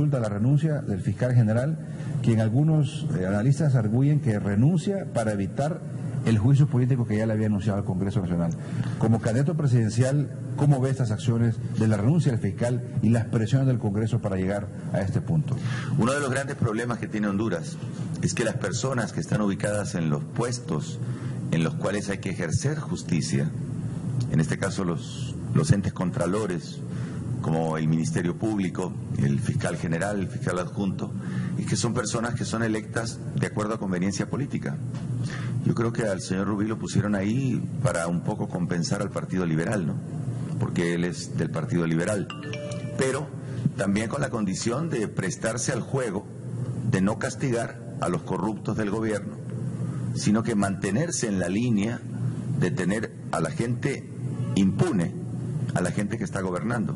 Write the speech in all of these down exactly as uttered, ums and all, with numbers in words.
de la renuncia del fiscal general, quien algunos eh, analistas arguyen que renuncia para evitar el juicio político que ya le había anunciado al Congreso Nacional. Como candidato presidencial, ¿cómo ve estas acciones de la renuncia del fiscal y las presiones del Congreso para llegar a este punto? Uno de los grandes problemas que tiene Honduras es que las personas que están ubicadas en los puestos en los cuales hay que ejercer justicia, en este caso los, los entes contralores, como el Ministerio Público, el fiscal general, el fiscal adjunto, y que son personas que son electas de acuerdo a conveniencia política. Yo creo que al señor Rubí lo pusieron ahí para un poco compensar al Partido Liberal, ¿no? Porque él es del Partido Liberal, pero también con la condición de prestarse al juego, de no castigar a los corruptos del gobierno, sino que mantenerse en la línea de tener a la gente impune, a la gente que está gobernando.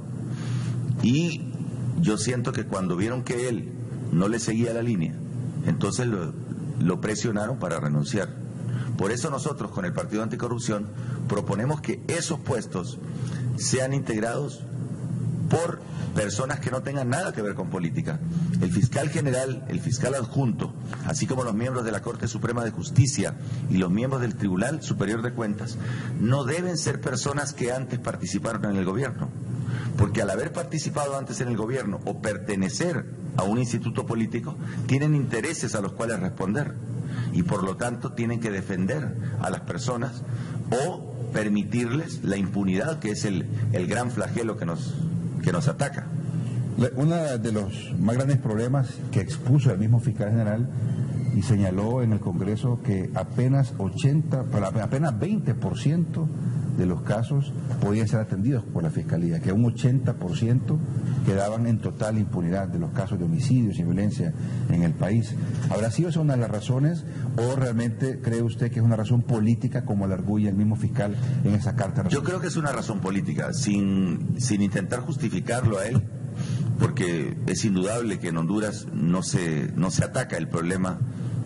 Y yo siento que cuando vieron que él no le seguía la línea, entonces lo, lo presionaron para renunciar. Por eso nosotros con el Partido Anticorrupción proponemos que esos puestos sean integrados por personas que no tengan nada que ver con política. El fiscal general, el fiscal adjunto, así como los miembros de la Corte Suprema de Justicia y los miembros del Tribunal Superior de Cuentas, no deben ser personas que antes participaron en el gobierno. Porque al haber participado antes en el gobierno o pertenecer a un instituto político, tienen intereses a los cuales responder y por lo tanto tienen que defender a las personas o permitirles la impunidad, que es el, el gran flagelo que nos, que nos ataca. Uno de los más grandes problemas que expuso el mismo fiscal general y señaló en el Congreso que apenas ochenta, apenas veinte por ciento de los casos podían ser atendidos por la Fiscalía, que un ochenta por ciento quedaban en total impunidad de los casos de homicidios y violencia en el país. ¿Habrá sido esa una de las razones o realmente cree usted que es una razón política como le arguye el mismo fiscal en esa carta? Yo creo que es una razón política, sin, sin intentar justificarlo a él, porque es indudable que en Honduras no se, no se ataca el problema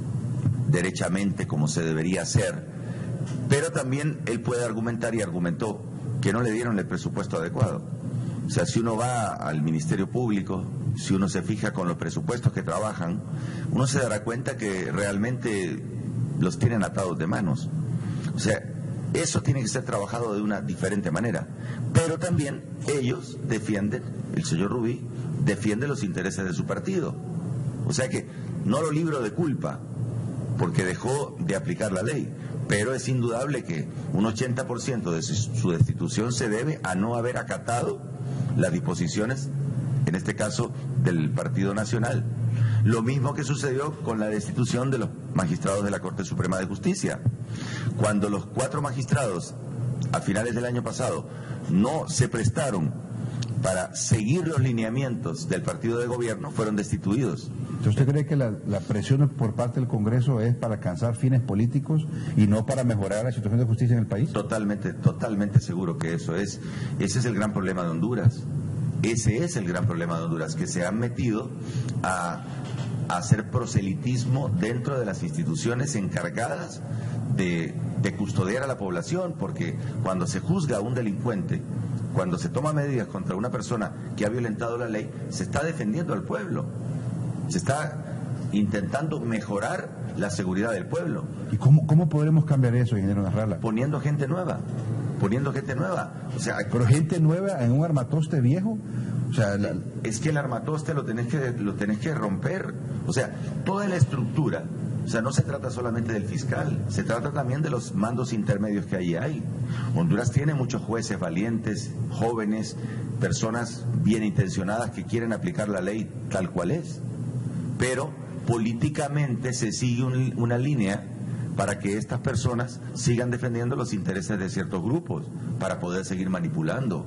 derechamente como se debería hacer. Pero también él puede argumentar y argumentó que no le dieron el presupuesto adecuado. O sea, si uno va al Ministerio Público, si uno se fija con los presupuestos que trabajan, uno se dará cuenta que realmente los tienen atados de manos. O sea, eso tiene que ser trabajado de una diferente manera. Pero también ellos defienden, el señor Rubí defiende los intereses de su partido. O sea que no lo libro de culpa porque dejó de aplicar la ley. Pero es indudable que un ochenta por ciento de su destitución se debe a no haber acatado las disposiciones, en este caso, del Partido Nacional. Lo mismo que sucedió con la destitución de los magistrados de la Corte Suprema de Justicia. Cuando los cuatro magistrados, a finales del año pasado, no se prestaron para seguir los lineamientos del partido de gobierno, fueron destituidos. ¿Usted cree que la, la presión por parte del Congreso es para alcanzar fines políticos y no para mejorar la situación de justicia en el país? Totalmente, totalmente seguro que eso es. Ese es el gran problema de Honduras. Ese es el gran problema de Honduras, que se han metido a, a hacer proselitismo dentro de las instituciones encargadas de, de custodiar a la población, porque cuando se juzga a un delincuente, cuando se toma medidas contra una persona que ha violentado la ley, se está defendiendo al pueblo. Se está intentando mejorar la seguridad del pueblo. ¿Y cómo, cómo podremos cambiar eso, ingeniero Nasralla? Poniendo gente nueva, poniendo gente nueva. O sea, pero gente nueva en un armatoste viejo. O sea, la... es que el armatoste lo tenés que lo tenés que romper. O sea, toda la estructura. O sea, no se trata solamente del fiscal, se trata también de los mandos intermedios que allí hay. Honduras tiene muchos jueces valientes, jóvenes, personas bien intencionadas que quieren aplicar la ley tal cual es. Pero políticamente se sigue un, una línea para que estas personas sigan defendiendo los intereses de ciertos grupos, para poder seguir manipulando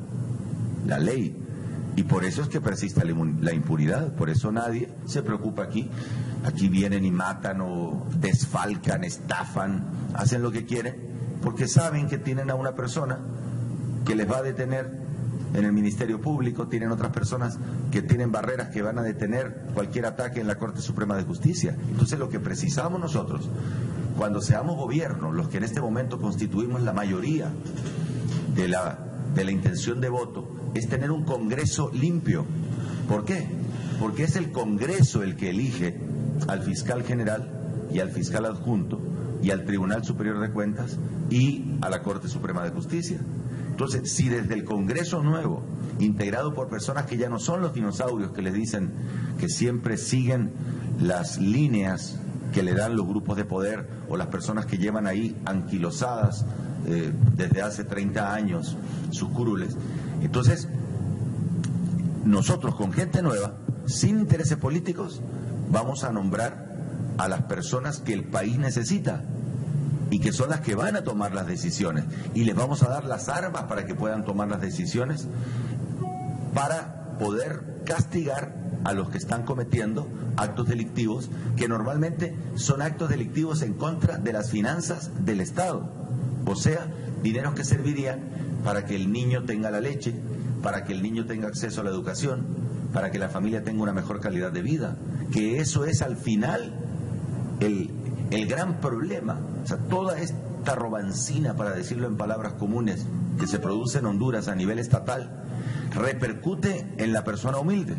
la ley. Y por eso es que persiste la impunidad, por eso nadie se preocupa aquí. Aquí vienen y matan o desfalcan, estafan, hacen lo que quieren, porque saben que tienen a una persona que les va a detener en el Ministerio Público, tienen otras personas que tienen barreras que van a detener cualquier ataque en la Corte Suprema de Justicia. Entonces lo que precisamos nosotros, cuando seamos gobierno, los que en este momento constituimos la mayoría de la, de la intención de voto, es tener un Congreso limpio. ¿Por qué? porque es el Congreso el que elige al fiscal general y al fiscal adjunto y al Tribunal Superior de Cuentas y a la Corte Suprema de Justicia. Entonces, si desde el Congreso nuevo, integrado por personas que ya no son los dinosaurios que les dicen que siempre siguen las líneas que le dan los grupos de poder o las personas que llevan ahí anquilosadas eh, desde hace treinta años sus curules, entonces nosotros con gente nueva, sin intereses políticos, vamos a nombrar a las personas que el país necesita y que son las que van a tomar las decisiones, y les vamos a dar las armas para que puedan tomar las decisiones para poder castigar a los que están cometiendo actos delictivos, que normalmente son actos delictivos en contra de las finanzas del Estado, o sea, dineros que servirían para que el niño tenga la leche, para que el niño tenga acceso a la educación, para que la familia tenga una mejor calidad de vida, que eso es al final el, el gran problema. O sea, toda esta robancina, para decirlo en palabras comunes, que se produce en Honduras a nivel estatal, repercute en la persona humilde.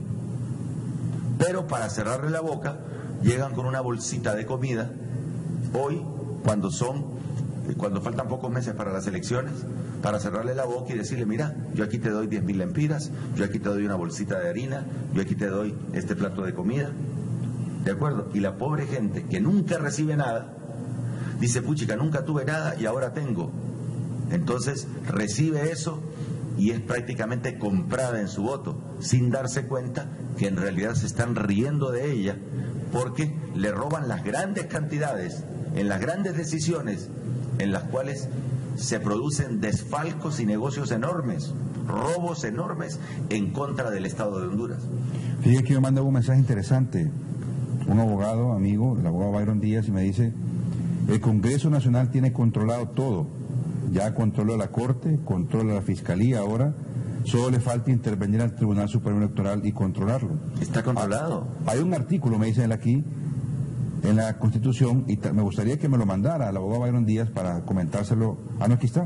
Pero para cerrarle la boca, llegan con una bolsita de comida, hoy, cuando son, cuando faltan pocos meses para las elecciones, para cerrarle la boca y decirle, mira, yo aquí te doy diez mil lempiras, yo aquí te doy una bolsita de harina, yo aquí te doy este plato de comida, ¿de acuerdo? Y la pobre gente que nunca recibe nada, dice, puchica, nunca tuve nada y ahora tengo. Entonces recibe eso y es prácticamente comprada en su voto, sin darse cuenta que en realidad se están riendo de ella, porque le roban las grandes cantidades, en las grandes decisiones, en las cuales se producen desfalcos y negocios enormes, robos enormes en contra del Estado de Honduras. Fíjate que me manda un mensaje interesante, un abogado, amigo, el abogado Byron Díaz, y me dice, el Congreso Nacional tiene controlado todo, ya controló la Corte, controla la Fiscalía ahora, solo le falta intervenir al Tribunal Supremo Electoral y controlarlo. Está controlado. Hay un artículo, me dicen aquí, en la Constitución, y me gustaría que me lo mandara al abogado Byron Díaz para comentárselo. Ah, no, aquí está.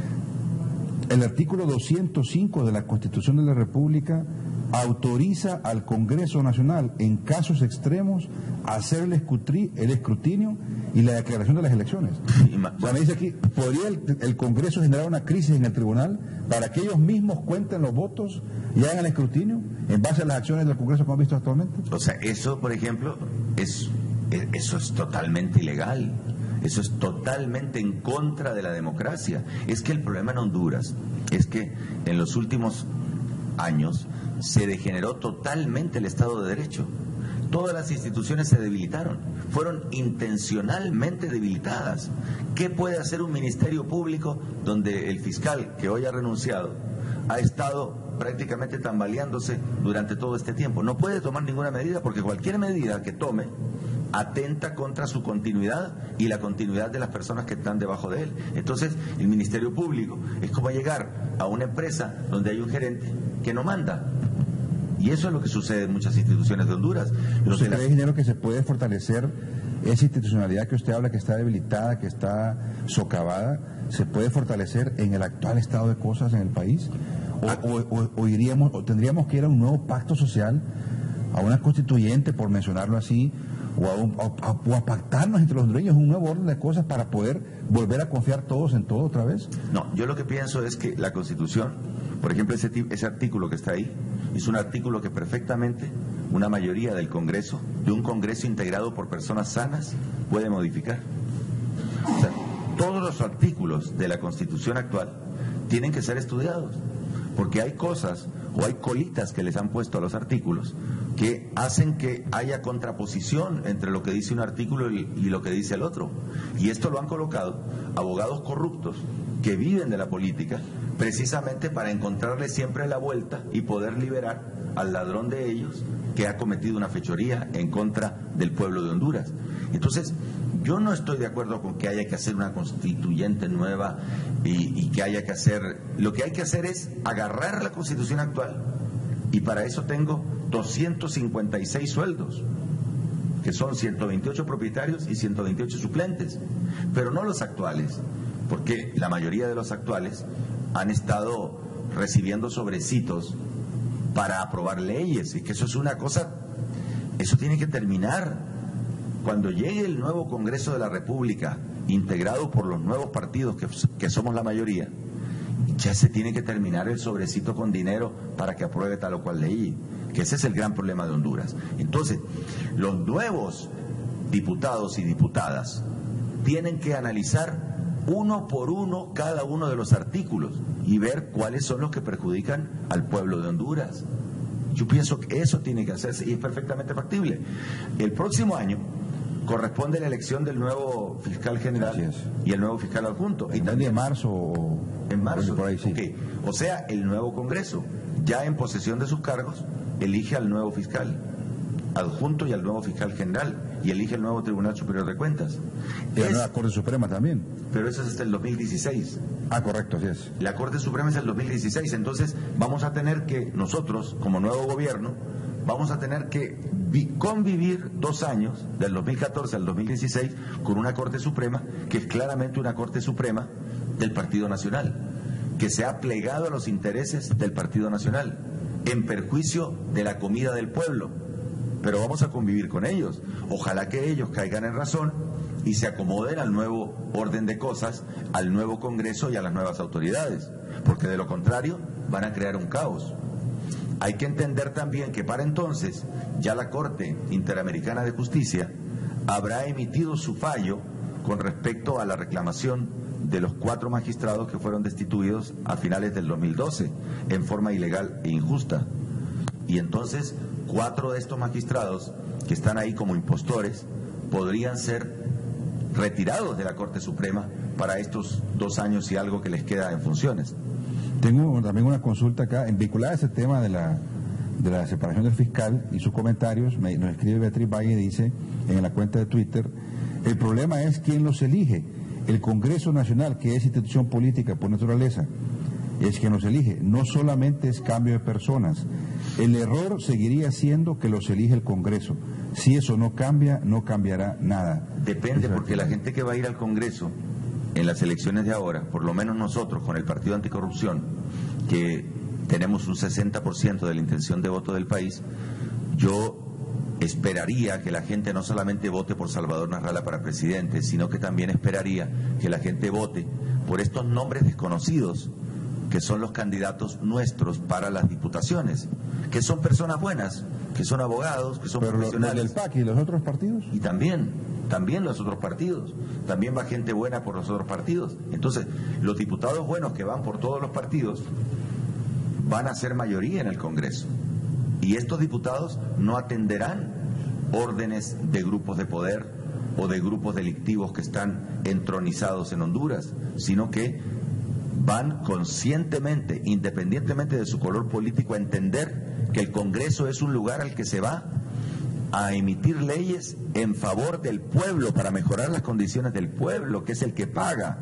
El artículo doscientos cinco de la Constitución de la República autoriza al Congreso Nacional, en casos extremos, a hacer el, escutri, el escrutinio y la declaración de las elecciones. O sea, me dice aquí, ¿podría el, el Congreso generar una crisis en el tribunal para que ellos mismos cuenten los votos y hagan el escrutinio en base a las acciones del Congreso que hemos visto actualmente? O sea, eso, por ejemplo, es, eso es totalmente ilegal. Eso es totalmente en contra de la democracia. Es que el problema en Honduras es que en los últimos años se degeneró totalmente el Estado de Derecho. Todas las instituciones se debilitaron, fueron intencionalmente debilitadas. ¿Qué puede hacer un ministerio público donde el fiscal, que hoy ha renunciado, ha estado prácticamente tambaleándose durante todo este tiempo? No puede tomar ninguna medida, porque cualquier medida que tome atenta contra su continuidad y la continuidad de las personas que están debajo de él. Entonces, el Ministerio Público es como llegar a una empresa donde hay un gerente que no manda. Y eso es lo que sucede en muchas instituciones de Honduras. ¿Usted cree, ingeniero, que se puede fortalecer esa institucionalidad que usted habla, que está debilitada, que está socavada, se puede fortalecer en el actual estado de cosas en el país? ¿O, o, o, o, iríamos, o tendríamos que ir a un nuevo pacto social, a una constituyente, por mencionarlo así, o a, un, a, a, a pactarnos entre los hondureños un nuevo orden de cosas para poder volver a confiar todos en todo otra vez? No, yo lo que pienso es que la Constitución, por ejemplo, ese, ese artículo que está ahí, es un artículo que perfectamente una mayoría del Congreso, de un Congreso integrado por personas sanas, puede modificar. O sea, todos los artículos de la Constitución actual tienen que ser estudiados, porque hay cosas o hay colitas que les han puesto a los artículos que hacen que haya contraposición entre lo que dice un artículo y, y lo que dice el otro. Y esto lo han colocado abogados corruptos que viven de la política, precisamente para encontrarle siempre la vuelta y poder liberar al ladrón de ellos que ha cometido una fechoría en contra del pueblo de Honduras. Entonces, yo no estoy de acuerdo con que haya que hacer una constituyente nueva y, y que haya que hacer... Lo que hay que hacer es agarrar la Constitución actual, y para eso tengo doscientos cincuenta y seis sueldos, que son ciento veintiocho propietarios y ciento veintiocho suplentes, pero no los actuales, porque la mayoría de los actuales han estado recibiendo sobrecitos para aprobar leyes, y que eso es una cosa Eso tiene que terminar. Cuando llegue el nuevo Congreso de la República, integrado por los nuevos partidos que, que somos la mayoría, ya se tiene que terminar el sobrecito con dinero para que apruebe tal o cual ley, que ese es el gran problema de Honduras. Entonces, los nuevos diputados y diputadas tienen que analizar uno por uno cada uno de los artículos y ver cuáles son los que perjudican al pueblo de Honduras. Yo pienso que eso tiene que hacerse y es perfectamente factible. El próximo año corresponde la elección del nuevo fiscal general y el nuevo fiscal adjunto. ¿En también, marzo o en marzo? Por ahí, sí. Okay. O sea, el nuevo Congreso, ya en posesión de sus cargos, elige al nuevo fiscal adjunto y al nuevo fiscal general y elige el nuevo Tribunal Superior de Cuentas. Y la nueva Corte Suprema también. Pero eso es hasta el dos mil dieciséis. Ah, correcto, así es. La Corte Suprema es el dos mil dieciséis, entonces vamos a tener que, nosotros, como nuevo gobierno, vamos a tener que convivir dos años, del dos mil catorce al dos mil dieciséis, con una Corte Suprema que es claramente una Corte Suprema del Partido Nacional, que se ha plegado a los intereses del Partido Nacional, en perjuicio de la comida del pueblo. Pero vamos a convivir con ellos. Ojalá que ellos caigan en razón y se acomoden al nuevo orden de cosas, al nuevo Congreso y a las nuevas autoridades, porque de lo contrario van a crear un caos. Hay que entender también que para entonces ya la Corte Interamericana de Justicia habrá emitido su fallo con respecto a la reclamación de los cuatro magistrados que fueron destituidos a finales del dos mil doce en forma ilegal e injusta. Y entonces cuatro de estos magistrados que están ahí como impostores podrían ser retirados de la Corte Suprema para estos dos años y algo que les queda en funciones. Tengo también una consulta acá, en vinculada a ese tema de la, de la separación del fiscal y sus comentarios. Me, nos escribe Beatriz Valle y dice en la cuenta de Twitter: el problema es quién los elige. El Congreso Nacional, que es institución política por naturaleza, es quien los elige. No solamente es cambio de personas. El error seguiría siendo que los elige el Congreso. Si eso no cambia, no cambiará nada. Depende, porque la gente que va a ir al Congreso en las elecciones de ahora, por lo menos nosotros con el Partido Anticorrupción, que tenemos un sesenta por ciento de la intención de voto del país, yo esperaría que la gente no solamente vote por Salvador Narrala para presidente, sino que también esperaría que la gente vote por estos nombres desconocidos que son los candidatos nuestros para las diputaciones, que son personas buenas, que son abogados, que son Pero profesionales. ¿Pero del P A C y los otros partidos? Y también, también los otros partidos, también va gente buena por los otros partidos. Entonces, los diputados buenos que van por todos los partidos van a ser mayoría en el Congreso. Y estos diputados no atenderán órdenes de grupos de poder o de grupos delictivos que están entronizados en Honduras, sino que van conscientemente, independientemente de su color político, a entender que el Congreso es un lugar al que se va a emitir leyes en favor del pueblo, para mejorar las condiciones del pueblo, que es el que paga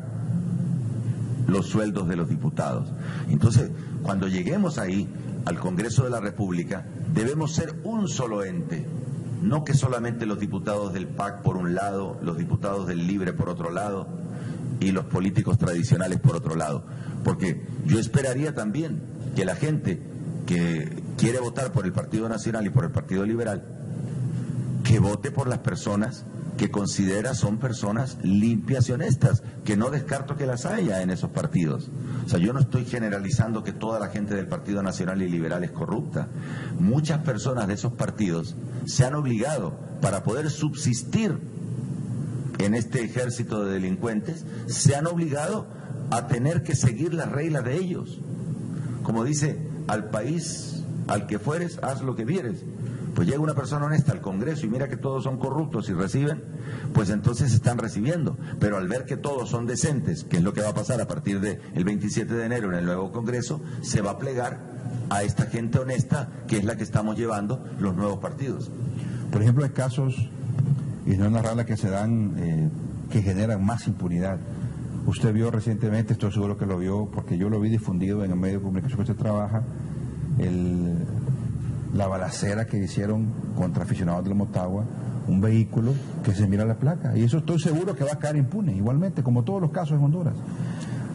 los sueldos de los diputados. Entonces, cuando lleguemos ahí, al Congreso de la República, debemos ser un solo ente, no que solamente los diputados del P A C por un lado, los diputados del Libre por otro lado y los políticos tradicionales por otro lado, porque yo esperaría también que la gente que quiere votar por el Partido Nacional y por el Partido Liberal, que vote por las personas que considera son personas limpias y honestas, que no descarto que las haya en esos partidos. O sea, yo no estoy generalizando que toda la gente del Partido Nacional y Liberal es corrupta. Muchas personas de esos partidos se han obligado, para poder subsistir en este ejército de delincuentes, se han obligado a tener que seguir las reglas de ellos. Como dice, al país al que fueres, haz lo que vieres. Pues llega una persona honesta al Congreso y mira que todos son corruptos y reciben, pues entonces están recibiendo. Pero al ver que todos son decentes, que es lo que va a pasar a partir del veintisiete de enero en el nuevo Congreso, se va a plegar a esta gente honesta, que es la que estamos llevando los nuevos partidos. Por ejemplo, hay casos, y no narrarla, que se dan, eh, que generan más impunidad. Usted vio recientemente, estoy seguro que lo vio, porque yo lo vi difundido en el medio de comunicación que usted trabaja, el... la balacera que hicieron contra aficionados del Motagua, un vehículo que se mira la placa, y eso estoy seguro que va a caer impune, igualmente, como todos los casos en Honduras.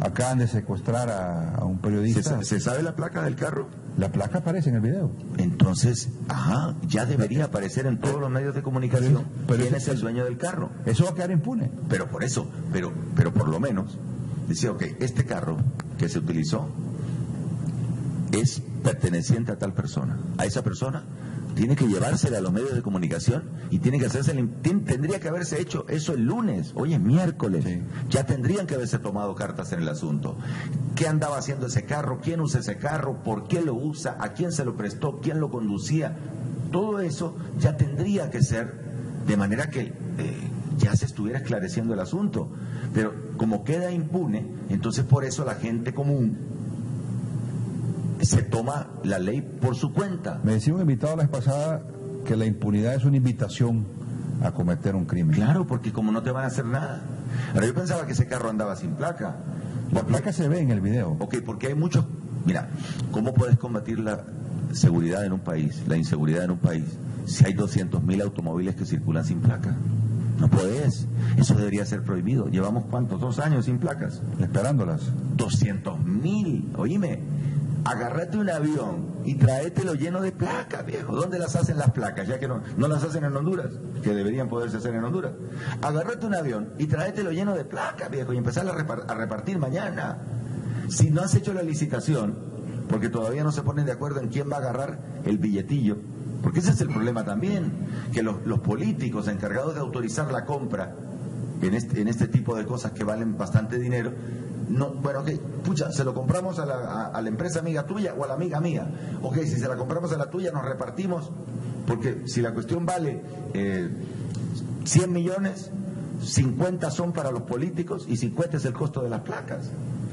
Acaban de secuestrar a, a un periodista. ¿Se, ¿Se sabe la placa del carro? La placa aparece en el video. Entonces, ajá, ya debería aparecer en todos los medios de comunicación pero, pero quién ese, es el dueño del carro. Eso va a quedar impune. Pero por eso, pero, pero por lo menos, decía, ok, este carro que se utilizó es perteneciente a tal persona. A esa persona tiene que llevársela a los medios de comunicación y tiene que hacerse, tendría que haberse hecho eso el lunes, hoy es miércoles, sí. Ya tendrían que haberse tomado cartas en el asunto. ¿Qué andaba haciendo ese carro? ¿Quién usa ese carro? ¿Por qué lo usa? ¿A quién se lo prestó? ¿Quién lo conducía? Todo eso ya tendría que ser de manera que eh, ya se estuviera esclareciendo el asunto. Pero como queda impune, entonces por eso la gente común se toma la ley por su cuenta. Me decía un invitado la vez pasada que la impunidad es una invitación a cometer un crimen. Claro, porque como no te van a hacer nada. Ahora yo pensaba que ese carro andaba sin placa. La porque, placa se ve en el video. Ok, porque hay muchos... Mira, ¿cómo puedes combatir la seguridad en un país, la inseguridad en un país, si hay doscientos mil automóviles que circulan sin placa? No puedes. Eso debería ser prohibido. ¿Llevamos cuántos? ¿Dos años sin placas? Esperándolas. doscientos mil. Oíme, agárrate un avión y tráetelo lleno de placas, viejo. ¿Dónde las hacen las placas? Ya que no, no las hacen en Honduras, que deberían poderse hacer en Honduras. Agárrate un avión y tráetelo lleno de placas, viejo, y empezar a, repar a repartir mañana. Si no has hecho la licitación, porque todavía no se ponen de acuerdo en quién va a agarrar el billetillo, porque ese es el problema también, que los, los políticos encargados de autorizar la compra en este, en este tipo de cosas que valen bastante dinero, no, bueno, ok, pucha, se lo compramos a la, a, a la empresa amiga tuya o a la amiga mía. Ok, si se la compramos a la tuya nos repartimos, porque si la cuestión vale eh, cien millones, cincuenta son para los políticos y cincuenta es el costo de las placas.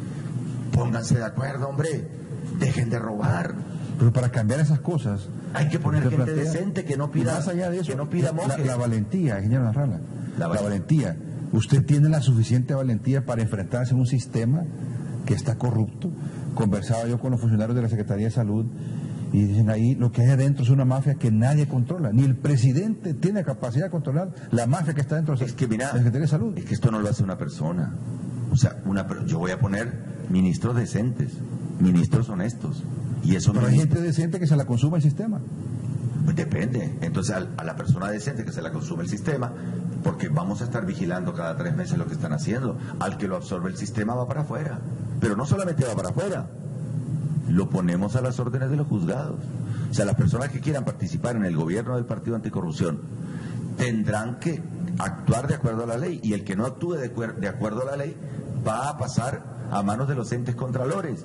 Pónganse de acuerdo, hombre, dejen de robar. Pero para cambiar esas cosas hay que poner gente plantea, decente que no pida, más allá de eso, que no pida la, la valentía, ingeniero Nasrallah, la, la valentía. Usted tiene la suficiente valentía para enfrentarse a un sistema que está corrupto. Conversaba yo con los funcionarios de la Secretaría de Salud y dicen ahí lo que hay adentro es una mafia que nadie controla. Ni el presidente tiene capacidad de controlar la mafia que está dentro de la es que, mira, Secretaría de Salud. Es que esto no lo hace una persona. O sea, una, yo voy a poner ministros decentes, ministros honestos. Y eso Pero hay gente decente que se la consume el sistema. Pues depende. Entonces a, a la persona decente que se la consume el sistema, porque vamos a estar vigilando cada tres meses lo que están haciendo. Al que lo absorbe el sistema va para afuera. Pero no solamente va para afuera, lo ponemos a las órdenes de los juzgados. O sea, las personas que quieran participar en el gobierno del Partido Anticorrupción tendrán que actuar de acuerdo a la ley, y el que no actúe de, de acuerdo a la ley va a pasar a manos de los entes contralores,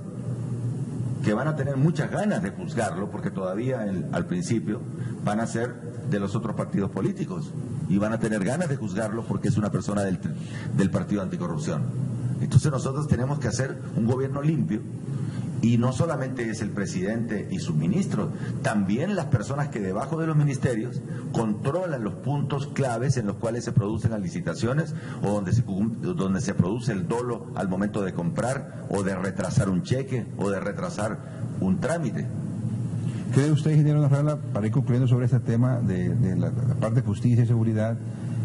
que van a tener muchas ganas de juzgarlo, porque todavía el, al principio van a ser de los otros partidos políticos y van a tener ganas de juzgarlo porque es una persona del, del Partido Anticorrupción. Entonces nosotros tenemos que hacer un gobierno limpio, y no solamente es el presidente y sus ministros, también las personas que debajo de los ministerios controlan los puntos claves en los cuales se producen las licitaciones o donde se, donde se produce el dolo al momento de comprar o de retrasar un cheque o de retrasar un trámite. ¿Cree usted, ingeniero Nasrallah, para ir concluyendo sobre este tema de, de la, la parte de justicia y seguridad,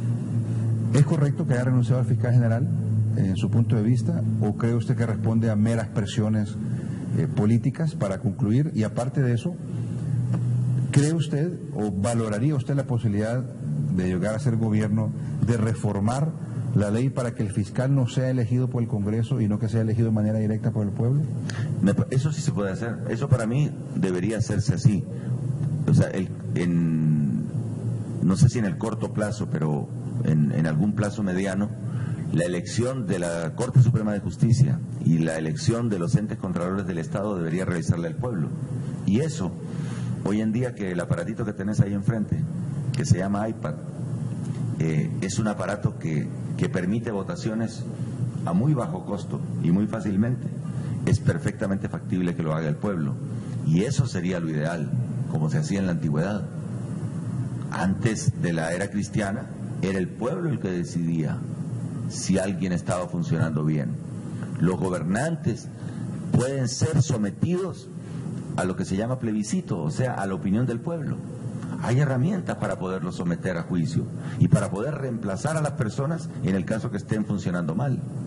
es correcto que haya renunciado al fiscal general en su punto de vista, o cree usted que responde a meras presiones Eh, políticas para concluir? Y aparte de eso, ¿cree usted o valoraría usted la posibilidad de llegar a ser gobierno de reformar la ley para que el fiscal no sea elegido por el Congreso y no que sea elegido de manera directa por el pueblo? Me, eso sí se puede hacer. Eso para mí debería hacerse así. O sea, el, en, no sé si en el corto plazo, pero en, en algún plazo mediano, la elección de la Corte Suprema de Justicia y la elección de los entes contralores del Estado debería realizarle al pueblo. Y eso, hoy en día, que el aparatito que tenés ahí enfrente, que se llama iPad, eh, es un aparato que, que permite votaciones a muy bajo costo y muy fácilmente. Es perfectamente factible que lo haga el pueblo. Y eso sería lo ideal, como se hacía en la antigüedad. Antes de la era cristiana, era el pueblo el que decidía si alguien estaba funcionando bien. Los gobernantes pueden ser sometidos a lo que se llama plebiscito, o sea, a la opinión del pueblo. Hay herramientas para poderlos someter a juicio y para poder reemplazar a las personas en el caso que estén funcionando mal.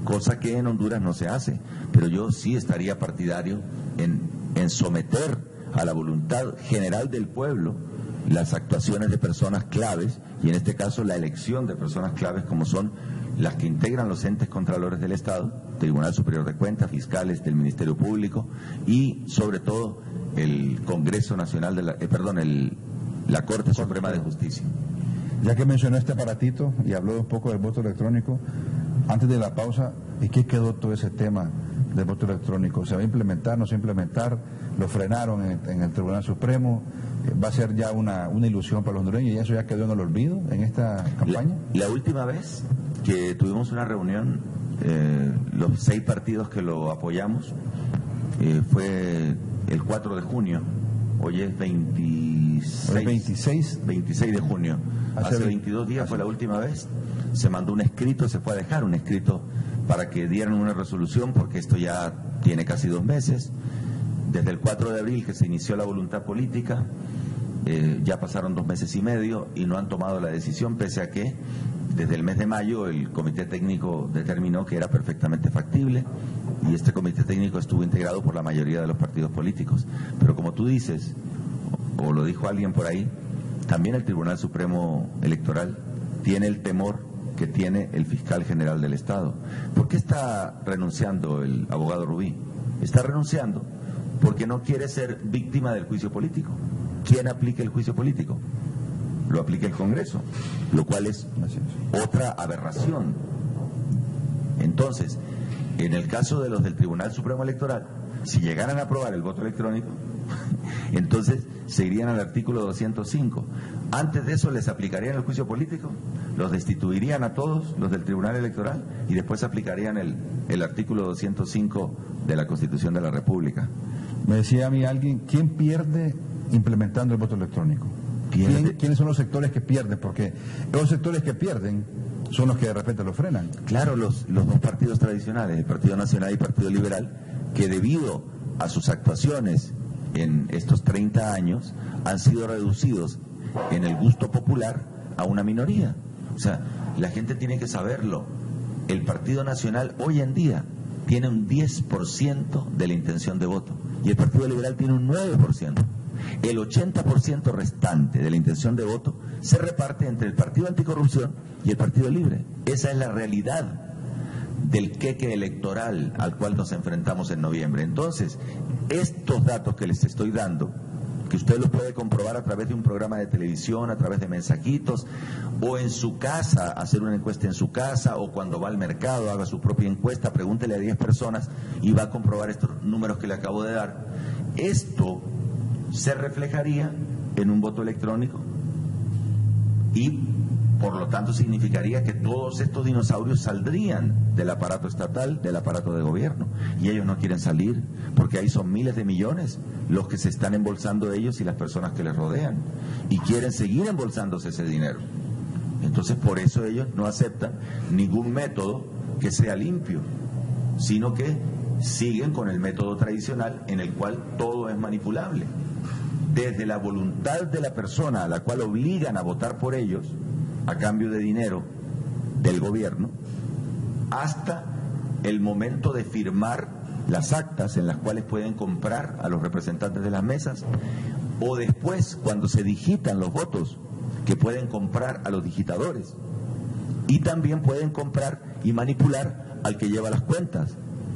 cosa que en Honduras no se hace. Pero yo sí estaría partidario en, en someter a la voluntad general del pueblo las actuaciones de personas claves, y en este caso la elección de personas claves como son las que integran los entes contralores del Estado, Tribunal Superior de Cuentas, fiscales del Ministerio Público y sobre todo el Congreso Nacional de la, eh, perdón, el, la Corte Suprema de Justicia. Ya que mencionó este aparatito y habló un poco del voto electrónico, antes de la pausa, ¿y qué quedó todo ese tema del voto electrónico? ¿Se va a implementar, no se va a implementar? ¿Lo frenaron en, en el Tribunal Supremo? ¿Va a ser ya una, una ilusión para los hondureños y eso ya quedó en el olvido en esta campaña? La, la última vez que tuvimos una reunión, eh, los seis partidos que lo apoyamos, eh, fue el cuatro de junio, hoy es veintiséis, ¿Hoy veintiséis? veintiséis de junio, hace, hace veintidós días hace... fue la última vez, se mandó un escrito, se fue a dejar un escrito para que dieran una resolución, porque esto ya tiene casi dos meses, desde el cuatro de abril que se inició la voluntad política, eh, ya pasaron dos meses y medio y no han tomado la decisión, pese a que desde el mes de mayo el comité técnico determinó que era perfectamente factible y este comité técnico estuvo integrado por la mayoría de los partidos políticos. Pero como tú dices, o, o lo dijo alguien por ahí, también el Tribunal Supremo Electoral tiene el temor que tiene el fiscal general del Estado. ¿Por qué está renunciando el abogado Rubí? Está renunciando porque no quiere ser víctima del juicio político. ¿Quién aplica el juicio político? Lo aplica el Congreso, lo cual es otra aberración. Entonces, en el caso de los del Tribunal Supremo Electoral, si llegaran a aprobar el voto electrónico, entonces se irían al artículo doscientos cinco. Antes de eso les aplicarían el juicio político, los destituirían a todos los del Tribunal Electoral y después aplicarían el, el artículo doscientos cinco de la Constitución de la República. Me decía a mí alguien, ¿quién pierde implementando el voto electrónico? ¿Quién, ¿Quiénes son los sectores que pierden? Porque los sectores que pierden son los que de repente lo frenan. Claro, los, los dos partidos tradicionales, el Partido Nacional y el Partido Liberal, que debido a sus actuaciones en estos treinta años han sido reducidos en el gusto popular a una minoría. O sea, la gente tiene que saberlo. El Partido Nacional hoy en día tiene un diez por ciento de la intención de voto y el Partido Liberal tiene un nueve por ciento. El ochenta por ciento restante de la intención de voto se reparte entre el Partido Anticorrupción y el Partido Libre. Esa es la realidad del queque electoral al cual nos enfrentamos en noviembre. Entonces, estos datos que les estoy dando, que usted los puede comprobar a través de un programa de televisión, a través de mensajitos, o en su casa, hacer una encuesta en su casa, o cuando va al mercado, haga su propia encuesta, pregúntele a diez personas y va a comprobar estos números que le acabo de dar. Esto se reflejaría en un voto electrónico y por lo tanto significaría que todos estos dinosaurios saldrían del aparato estatal, del aparato de gobierno, y ellos no quieren salir porque ahí son miles de millones los que se están embolsando ellos y las personas que les rodean y quieren seguir embolsándose ese dinero. Entonces por eso ellos no aceptan ningún método que sea limpio, sino que siguen con el método tradicional en el cual todo es manipulable. Desde la voluntad de la persona a la cual obligan a votar por ellos, a cambio de dinero del gobierno, hasta el momento de firmar las actas en las cuales pueden comprar a los representantes de las mesas, o después, cuando se digitan los votos, que pueden comprar a los digitadores, y también pueden comprar y manipular al que lleva las cuentas.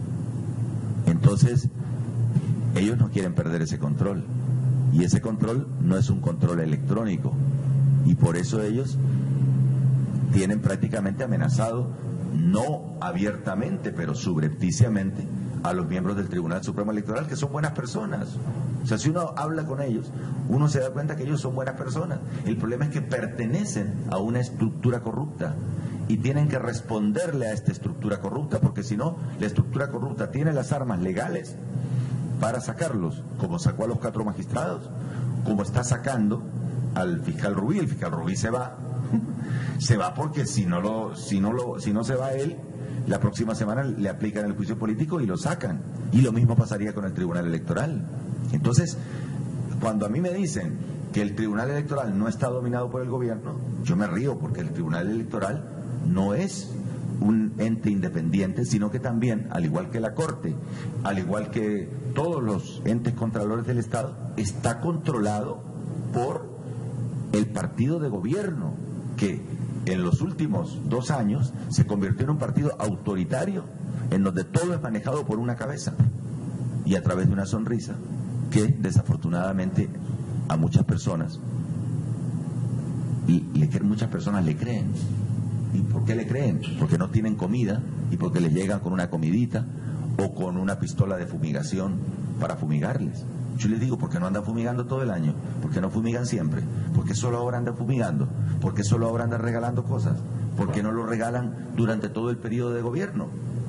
Entonces, ellos no quieren perder ese control. Y ese control no es un control electrónico. Y por eso ellos tienen prácticamente amenazado, no abiertamente, pero subrepticiamente, a los miembros del Tribunal Supremo Electoral, que son buenas personas. O sea, si uno habla con ellos, uno se da cuenta que ellos son buenas personas. El problema es que pertenecen a una estructura corrupta y tienen que responderle a esta estructura corrupta, porque si no, la estructura corrupta tiene las armas legales para sacarlos, como sacó a los cuatro magistrados, como está sacando al fiscal Rubí. El fiscal Rubí se va, se va porque si no lo, si no lo, si no se va él, la próxima semana le aplican el juicio político y lo sacan. Y lo mismo pasaría con el Tribunal Electoral. Entonces, cuando a mí me dicen que el Tribunal Electoral no está dominado por el gobierno, yo me río porque el Tribunal Electoral no es un ente independiente, sino que también, al igual que la Corte, al igual que todos los entes contralores del Estado, está controlado por el partido de gobierno, que en los últimos dos años se convirtió en un partido autoritario, en donde todo es manejado por una cabeza y a través de una sonrisa, que desafortunadamente a muchas personas, y le, muchas personas le creen. ¿Y por qué le creen? Porque no tienen comida y porque les llegan con una comidita o con una pistola de fumigación para fumigarles. Yo les digo, ¿por qué no andan fumigando todo el año? ¿Por qué no fumigan siempre? ¿Por qué solo ahora andan fumigando? ¿Por qué solo ahora andan regalando cosas? ¿Por qué no lo regalan durante todo el periodo de gobierno?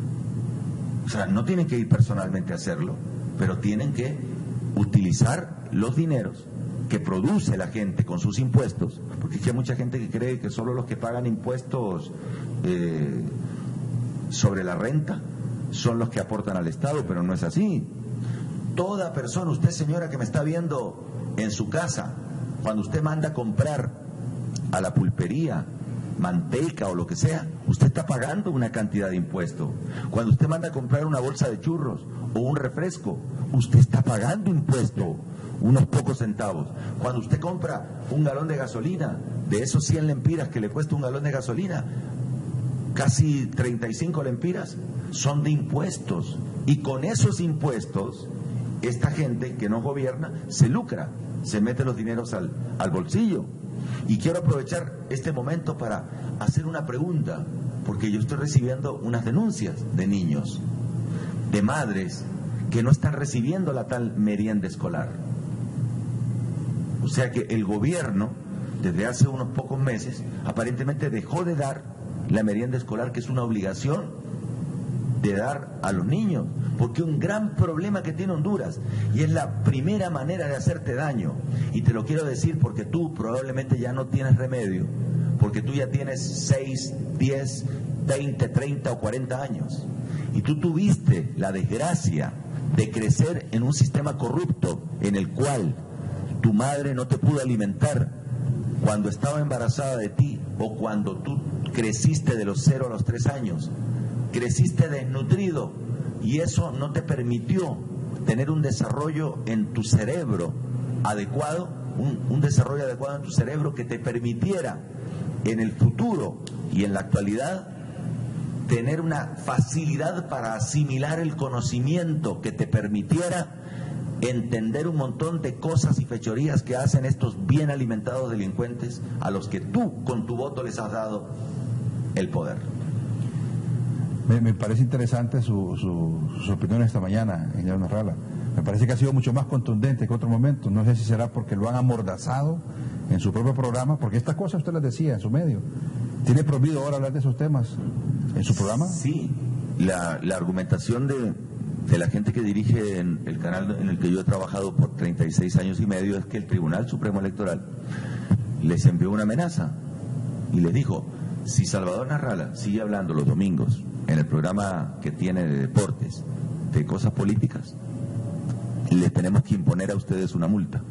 O sea, no tienen que ir personalmente a hacerlo, pero tienen que utilizar los dineros que produce la gente con sus impuestos, porque es que hay mucha gente que cree que solo los que pagan impuestos eh, sobre la renta son los que aportan al Estado, pero no es así. Toda persona, usted señora que me está viendo en su casa, cuando usted manda a comprar a la pulpería manteca o lo que sea, usted está pagando una cantidad de impuesto. Cuando usted manda a comprar una bolsa de churros o un refresco, usted está pagando impuesto, unos pocos centavos. Cuando usted compra un galón de gasolina, de esos cien lempiras que le cuesta un galón de gasolina, casi treinta y cinco lempiras son de impuestos. Y con esos impuestos, esta gente que no gobierna se lucra, se mete los dineros al, al bolsillo. Y quiero aprovechar este momento para hacer una pregunta, porque yo estoy recibiendo unas denuncias de niños, de madres que no están recibiendo la tal merienda escolar. O sea que el gobierno, desde hace unos pocos meses, aparentemente dejó de dar la merienda escolar, que es una obligación de dar a los niños, porque un gran problema que tiene Honduras, y es la primera manera de hacerte daño, y te lo quiero decir porque tú probablemente ya no tienes remedio, porque tú ya tienes seis, diez, veinte, treinta o cuarenta años, y tú tuviste la desgracia de crecer en un sistema corrupto en el cual tu madre no te pudo alimentar cuando estaba embarazada de ti, o cuando tú creciste de los cero a los tres años, creciste desnutrido, y eso no te permitió tener un desarrollo en tu cerebro adecuado, un, un desarrollo adecuado en tu cerebro que te permitiera en el futuro y en la actualidad tener una facilidad para asimilar el conocimiento que te permitiera entender un montón de cosas y fechorías que hacen estos bien alimentados delincuentes a los que tú con tu voto les has dado el poder. Me, me parece interesante su, su, su opinión esta mañana, señor Narrala. Me parece que ha sido mucho más contundente que otro momento. No sé si será porque lo han amordazado en su propio programa, porque estas cosas usted las decía en su medio. ¿Tiene prohibido ahora hablar de esos temas en su programa? Sí, la, la argumentación de, de la gente que dirige en el canal en el que yo he trabajado por treinta y seis años y medio es que el Tribunal Supremo Electoral les envió una amenaza y les dijo: si Salvador Narrala sigue hablando los domingos en el programa que tiene de deportes de cosas políticas, les tenemos que imponer a ustedes una multa.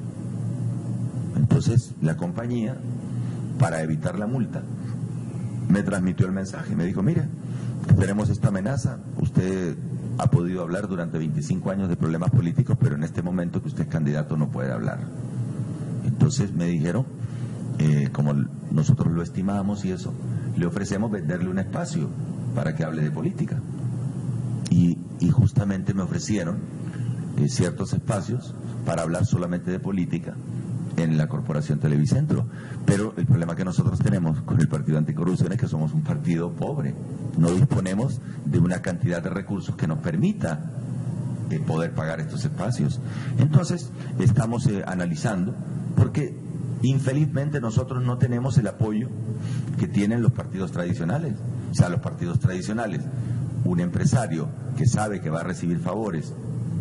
Entonces la compañía, para evitar la multa, me transmitió el mensaje, me dijo: mire, tenemos esta amenaza, usted ha podido hablar durante veinticinco años de problemas políticos, pero en este momento que usted es candidato no puede hablar. Entonces me dijeron, eh, como nosotros lo estimamos y eso, le ofrecemos venderle un espacio para que hable de política. Y, y justamente me ofrecieron eh, ciertos espacios para hablar solamente de política en la Corporación Televicentro. Pero el problema que nosotros tenemos con el Partido Anticorrupción es que somos un partido pobre. No disponemos de una cantidad de recursos que nos permita eh, poder pagar estos espacios. Entonces, estamos eh, analizando, porque infelizmente nosotros no tenemos el apoyo que tienen los partidos tradicionales. O sea, los partidos tradicionales, un empresario que sabe que va a recibir favores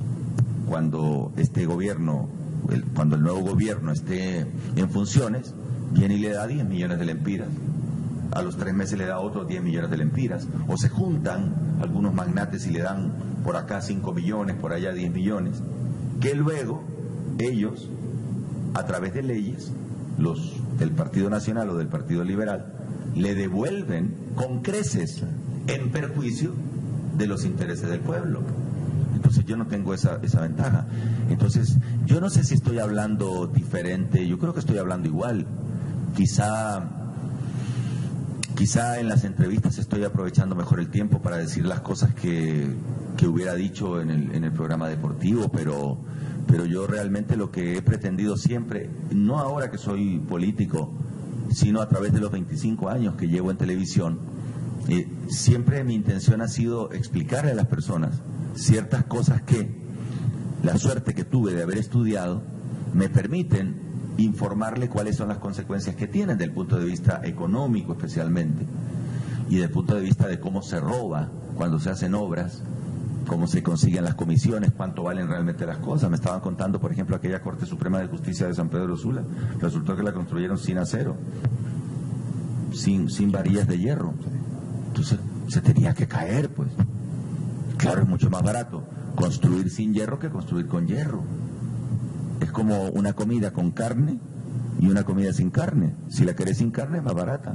cuando este gobierno, el, cuando el nuevo gobierno esté en funciones, viene y le da diez millones de lempiras. A los tres meses le da otros diez millones de lempiras. O se juntan algunos magnates y le dan por acá cinco millones, por allá diez millones. Que luego ellos, a través de leyes, los del Partido Nacional o del Partido Liberal, le devuelven con creces en perjuicio de los intereses del pueblo. Entonces yo no tengo esa, esa ventaja. Entonces yo no sé si estoy hablando diferente, yo creo que estoy hablando igual. Quizá, quizá en las entrevistas estoy aprovechando mejor el tiempo para decir las cosas que, que hubiera dicho en el, en el programa deportivo, pero, pero yo realmente lo que he pretendido siempre, no ahora que soy político, sino a través de los veinticinco años que llevo en televisión, eh, siempre mi intención ha sido explicarle a las personas ciertas cosas que la suerte que tuve de haber estudiado me permiten informarle cuáles son las consecuencias que tienen desde el punto de vista económico especialmente y desde el punto de vista de cómo se roba cuando se hacen obras, cómo se consiguen las comisiones, cuánto valen realmente las cosas. Me estaban contando, por ejemplo, aquella Corte Suprema de Justicia de San Pedro Sula, resultó que la construyeron sin acero, sin, sin varillas de hierro. Entonces se tenía que caer, pues. Claro, es mucho más barato construir sin hierro que construir con hierro. Es como una comida con carne y una comida sin carne. Si la querés sin carne es más barata.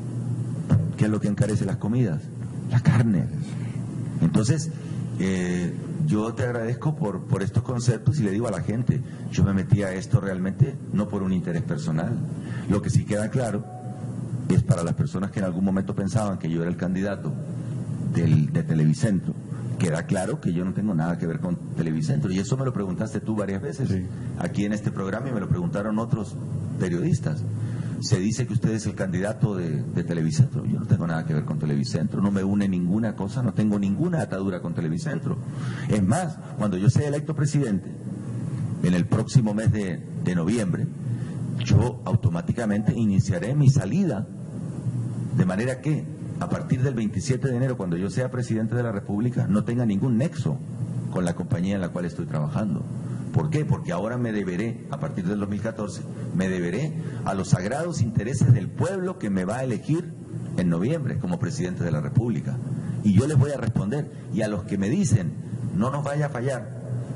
¿Qué es lo que encarece las comidas? La carne. Entonces, eh, yo te agradezco por, por estos conceptos y le digo a la gente, yo me metí a esto realmente no por un interés personal. Lo que sí queda claro es para las personas que en algún momento pensaban que yo era el candidato del, de Televicentro, queda claro que yo no tengo nada que ver con Televicentro, y eso me lo preguntaste tú varias veces, sí, aquí en este programa, y me lo preguntaron otros periodistas. Se dice que usted es el candidato de, de Televicentro. Yo no tengo nada que ver con Televicentro, no me une ninguna cosa, no tengo ninguna atadura con Televicentro. Es más, cuando yo sea electo presidente, en el próximo mes de, de noviembre, yo automáticamente iniciaré mi salida, de manera que a partir del veintisiete de enero, cuando yo sea presidente de la República, no tenga ningún nexo con la compañía en la cual estoy trabajando. ¿Por qué? Porque ahora me deberé, a partir del dos mil catorce, me deberé a los sagrados intereses del pueblo que me va a elegir en noviembre como presidente de la República. Y yo les voy a responder. Y a los que me dicen, no nos vaya a fallar,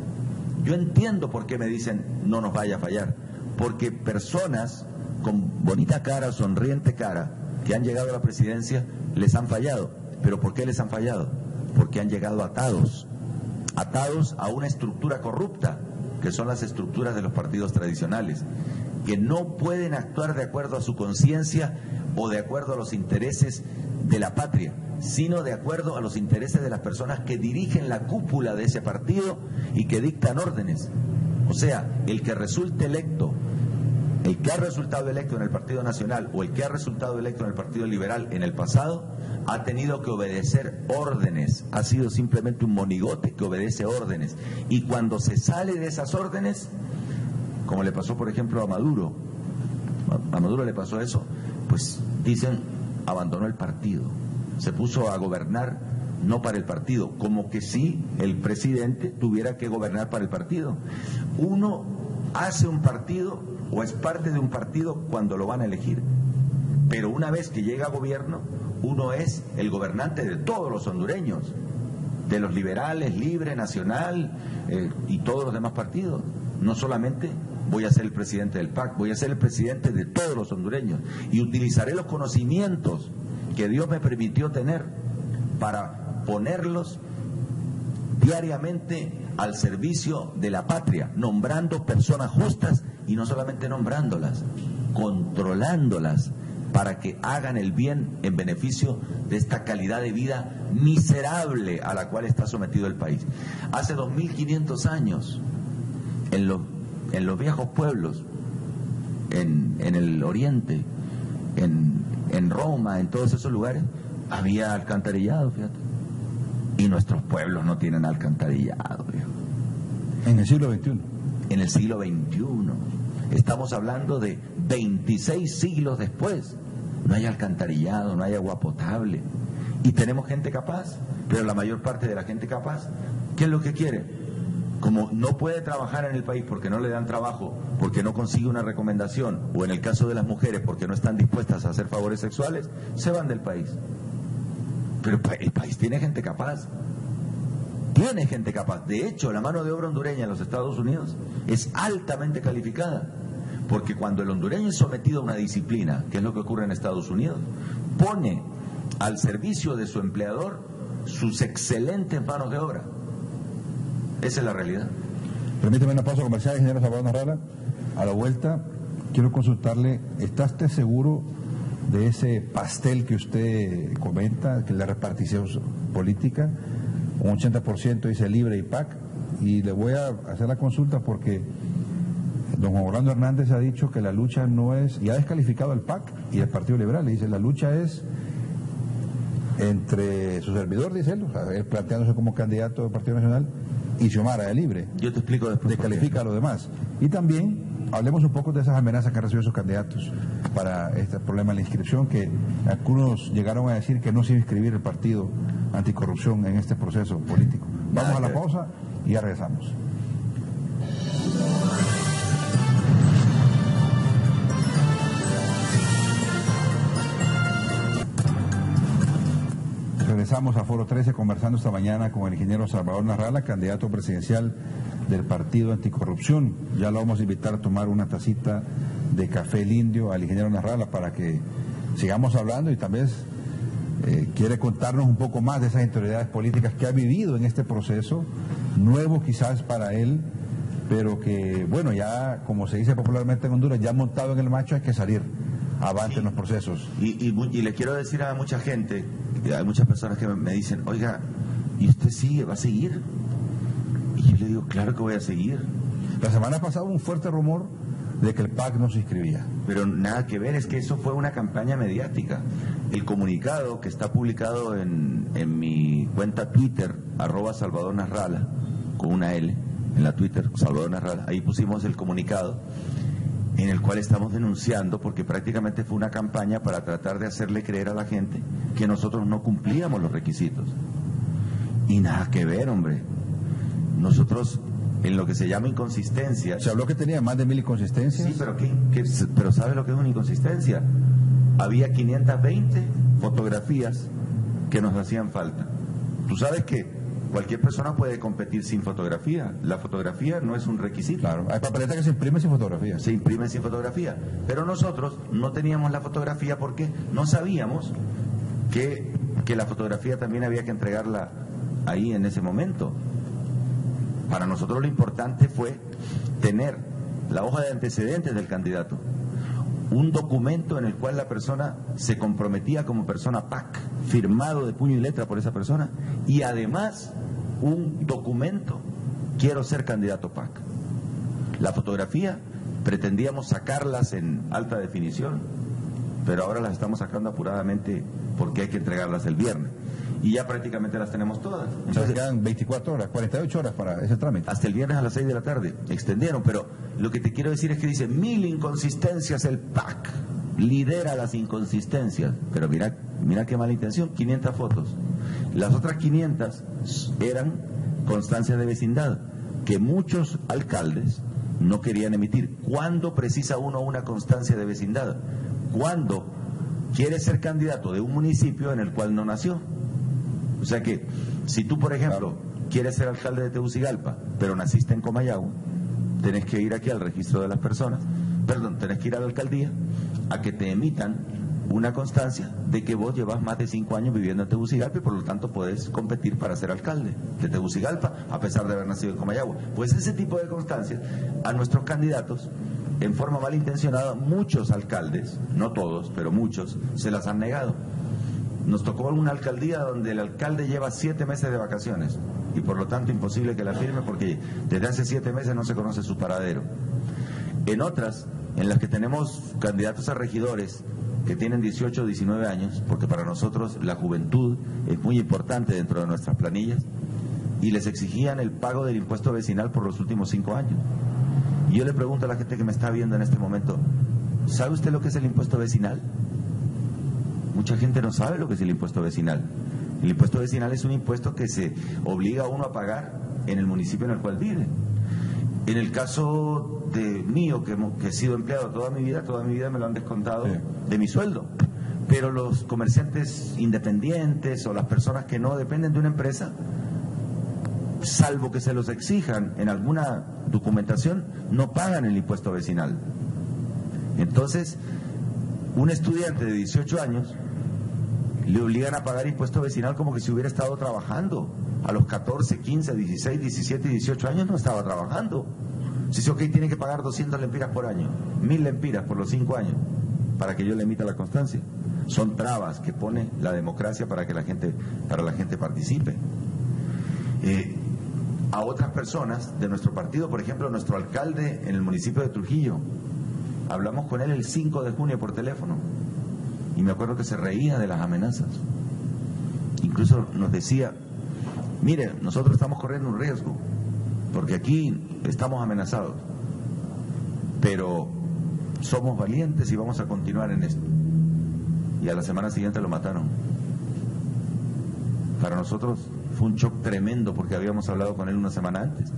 yo entiendo por qué me dicen, no nos vaya a fallar. Porque personas con bonita cara, sonriente cara, que han llegado a la presidencia, les han fallado. ¿Pero por qué les han fallado? Porque han llegado atados, atados a una estructura corrupta, que son las estructuras de los partidos tradicionales, que no pueden actuar de acuerdo a su conciencia o de acuerdo a los intereses de la patria, sino de acuerdo a los intereses de las personas que dirigen la cúpula de ese partido y que dictan órdenes. O sea, el que resulte electo, el que ha resultado electo en el Partido Nacional o el que ha resultado electo en el Partido Liberal en el pasado, ha tenido que obedecer órdenes, ha sido simplemente un monigote que obedece órdenes. Y cuando se sale de esas órdenes, como le pasó por ejemplo a Maduro, a Maduro le pasó eso, pues dicen, abandonó el partido, se puso a gobernar no para el partido, como que si el presidente tuviera que gobernar para el partido. Uno hace un partido o es parte de un partido cuando lo van a elegir, pero una vez que llega a gobierno, uno es el gobernante de todos los hondureños, de los liberales, Libre, Nacional eh, y todos los demás partidos. No solamente voy a ser el presidente del P A C, voy a ser el presidente de todos los hondureños y utilizaré los conocimientos que Dios me permitió tener para ponerlos diariamente al servicio de la patria, nombrando personas justas y no solamente nombrándolas, controlándolas para que hagan el bien en beneficio de esta calidad de vida miserable a la cual está sometido el país. Hace dos mil quinientos años, en los, en los viejos pueblos, en, en el oriente, en, en Roma, en todos esos lugares, había alcantarillado, fíjate. Y nuestros pueblos no tienen alcantarillado, viejo. En el siglo veintiuno. En el siglo veintiuno. Estamos hablando de veintiséis siglos después. No hay alcantarillado, no hay agua potable. Y tenemos gente capaz, pero la mayor parte de la gente capaz, ¿qué es lo que quiere? Como no puede trabajar en el país porque no le dan trabajo, porque no consigue una recomendación, o en el caso de las mujeres porque no están dispuestas a hacer favores sexuales, se van del país. Pero el país tiene gente capaz. Tiene gente capaz. De hecho, la mano de obra hondureña en los Estados Unidos es altamente calificada. Porque cuando el hondureño es sometido a una disciplina, que es lo que ocurre en Estados Unidos, pone al servicio de su empleador sus excelentes manos de obra. Esa es la realidad. Permíteme una pausa comercial, ingeniero Salvador Narrala. A la vuelta, quiero consultarle, ¿está usted seguro de ese pastel que usted comenta, que es la repartición política? Un ochenta por ciento dice Libre y P A C. Y le voy a hacer la consulta porque don Juan Orlando Hernández ha dicho que la lucha no es, y ha descalificado al P A C y al Partido Liberal. Le dice, la lucha es entre su servidor, dice él, o sea, él planteándose como candidato del Partido Nacional, y Xiomara de Libre. Yo te explico después. Descalifica a los demás. Y también hablemos un poco de esas amenazas que han recibido sus candidatos para este problema de la inscripción, que algunos llegaron a decir que no se iba a inscribir el partido anticorrupción en este proceso político. Vamos a la pausa y ya regresamos. Regresamos a Foro trece conversando esta mañana con el ingeniero Salvador Narrala, candidato presidencial del Partido Anticorrupción. Ya lo vamos a invitar a tomar una tacita de café El Indio al ingeniero Narrala para que sigamos hablando y también eh, quiere contarnos un poco más de esas interioridades políticas que ha vivido en este proceso, nuevo quizás para él, pero que, bueno, ya como se dice popularmente en Honduras, ya montado en el macho hay que salir avante sí. en los procesos. Y, y, y le quiero decir a mucha gente, hay muchas personas que me dicen, oiga, ¿y usted sigue, va a seguir? Y yo le digo, claro que voy a seguir. La semana pasada hubo un fuerte rumor de que el P A C no se inscribía. Pero nada que ver, es que eso fue una campaña mediática. El comunicado que está publicado en, en mi cuenta Twitter, arroba Salvador Narrala, con una L, en la Twitter, Salvador Narrala, ahí pusimos el comunicado en el cual estamos denunciando, porque prácticamente fue una campaña para tratar de hacerle creer a la gente que nosotros no cumplíamos los requisitos. Y nada que ver, hombre. Nosotros, en lo que se llama inconsistencia... Se habló que tenía más de mil inconsistencias. Sí, pero ¿qué? ¿Qué? Pero ¿sabe lo que es una inconsistencia? Había quinientas veinte fotografías que nos hacían falta. Tú sabes que cualquier persona puede competir sin fotografía. La fotografía no es un requisito. Claro, hay papeletas que se imprimen sin fotografía. Se imprimen sin fotografía. Pero nosotros no teníamos la fotografía porque no sabíamos que, que la fotografía también había que entregarla ahí en ese momento. Para nosotros lo importante fue tener la hoja de antecedentes del candidato, un documento en el cual la persona se comprometía como persona P A C, firmado de puño y letra por esa persona, y además un documento, quiero ser candidato P A C. La fotografía pretendíamos sacarlas en alta definición, pero ahora las estamos sacando apuradamente porque hay que entregarlas el viernes. Y ya prácticamente las tenemos todas. Entonces quedan veinticuatro horas, cuarenta y ocho horas para ese trámite. Hasta el viernes a las seis de la tarde. Extendieron, pero lo que te quiero decir es que dice mil inconsistencias el P A C. Lidera las inconsistencias. Pero mira, mira qué mala intención, quinientas fotos. Las otras quinientas eran constancias de vecindad, que muchos alcaldes no querían emitir. ¿Cuándo precisa uno una constancia de vecindad? Cuando quiere ser candidato de un municipio en el cual no nació. O sea que, si tú, por ejemplo, quieres ser alcalde de Tegucigalpa, pero naciste en Comayagua, tenés que ir aquí al registro de las personas, perdón, tenés que ir a la alcaldía a que te emitan una constancia de que vos llevas más de cinco años viviendo en Tegucigalpa y por lo tanto podés competir para ser alcalde de Tegucigalpa, a pesar de haber nacido en Comayagua. Pues ese tipo de constancias a nuestros candidatos, en forma malintencionada, muchos alcaldes, no todos, pero muchos, se las han negado. Nos tocó una alcaldía donde el alcalde lleva siete meses de vacaciones y por lo tanto imposible que la firme porque desde hace siete meses no se conoce su paradero. En otras, en las que tenemos candidatos a regidores que tienen dieciocho o diecinueve años, porque para nosotros la juventud es muy importante dentro de nuestras planillas, y les exigían el pago del impuesto vecinal por los últimos cinco años. Y yo le pregunto a la gente que me está viendo en este momento, ¿sabe usted lo que es el impuesto vecinal? Mucha gente no sabe lo que es el impuesto vecinal. El impuesto vecinal es un impuesto que se obliga a uno a pagar en el municipio en el cual vive. En el caso de mío, que, que he sido empleado toda mi vida, toda mi vida me lo han descontado sí. de mi sueldo. Pero los comerciantes independientes o las personas que no dependen de una empresa, salvo que se los exijan en alguna documentación, no pagan el impuesto vecinal. Entonces, un estudiante de dieciocho años le obligan a pagar impuesto vecinal como que si hubiera estado trabajando. A los catorce, quince, dieciséis, diecisiete y dieciocho años no estaba trabajando. Si dice, ok, tiene que pagar doscientas lempiras por año, mil lempiras por los cinco años, para que yo le emita la constancia. Son trabas que pone la democracia para que la gente, para la gente participe. Eh, a otras personas de nuestro partido, por ejemplo, nuestro alcalde en el municipio de Trujillo, hablamos con él el cinco de junio por teléfono y me acuerdo que se reía de las amenazas. Incluso nos decía, mire, nosotros estamos corriendo un riesgo porque aquí estamos amenazados, pero somos valientes y vamos a continuar en esto. Y a la semana siguiente lo mataron. Para nosotros fue un shock tremendo porque habíamos hablado con él una semana antes.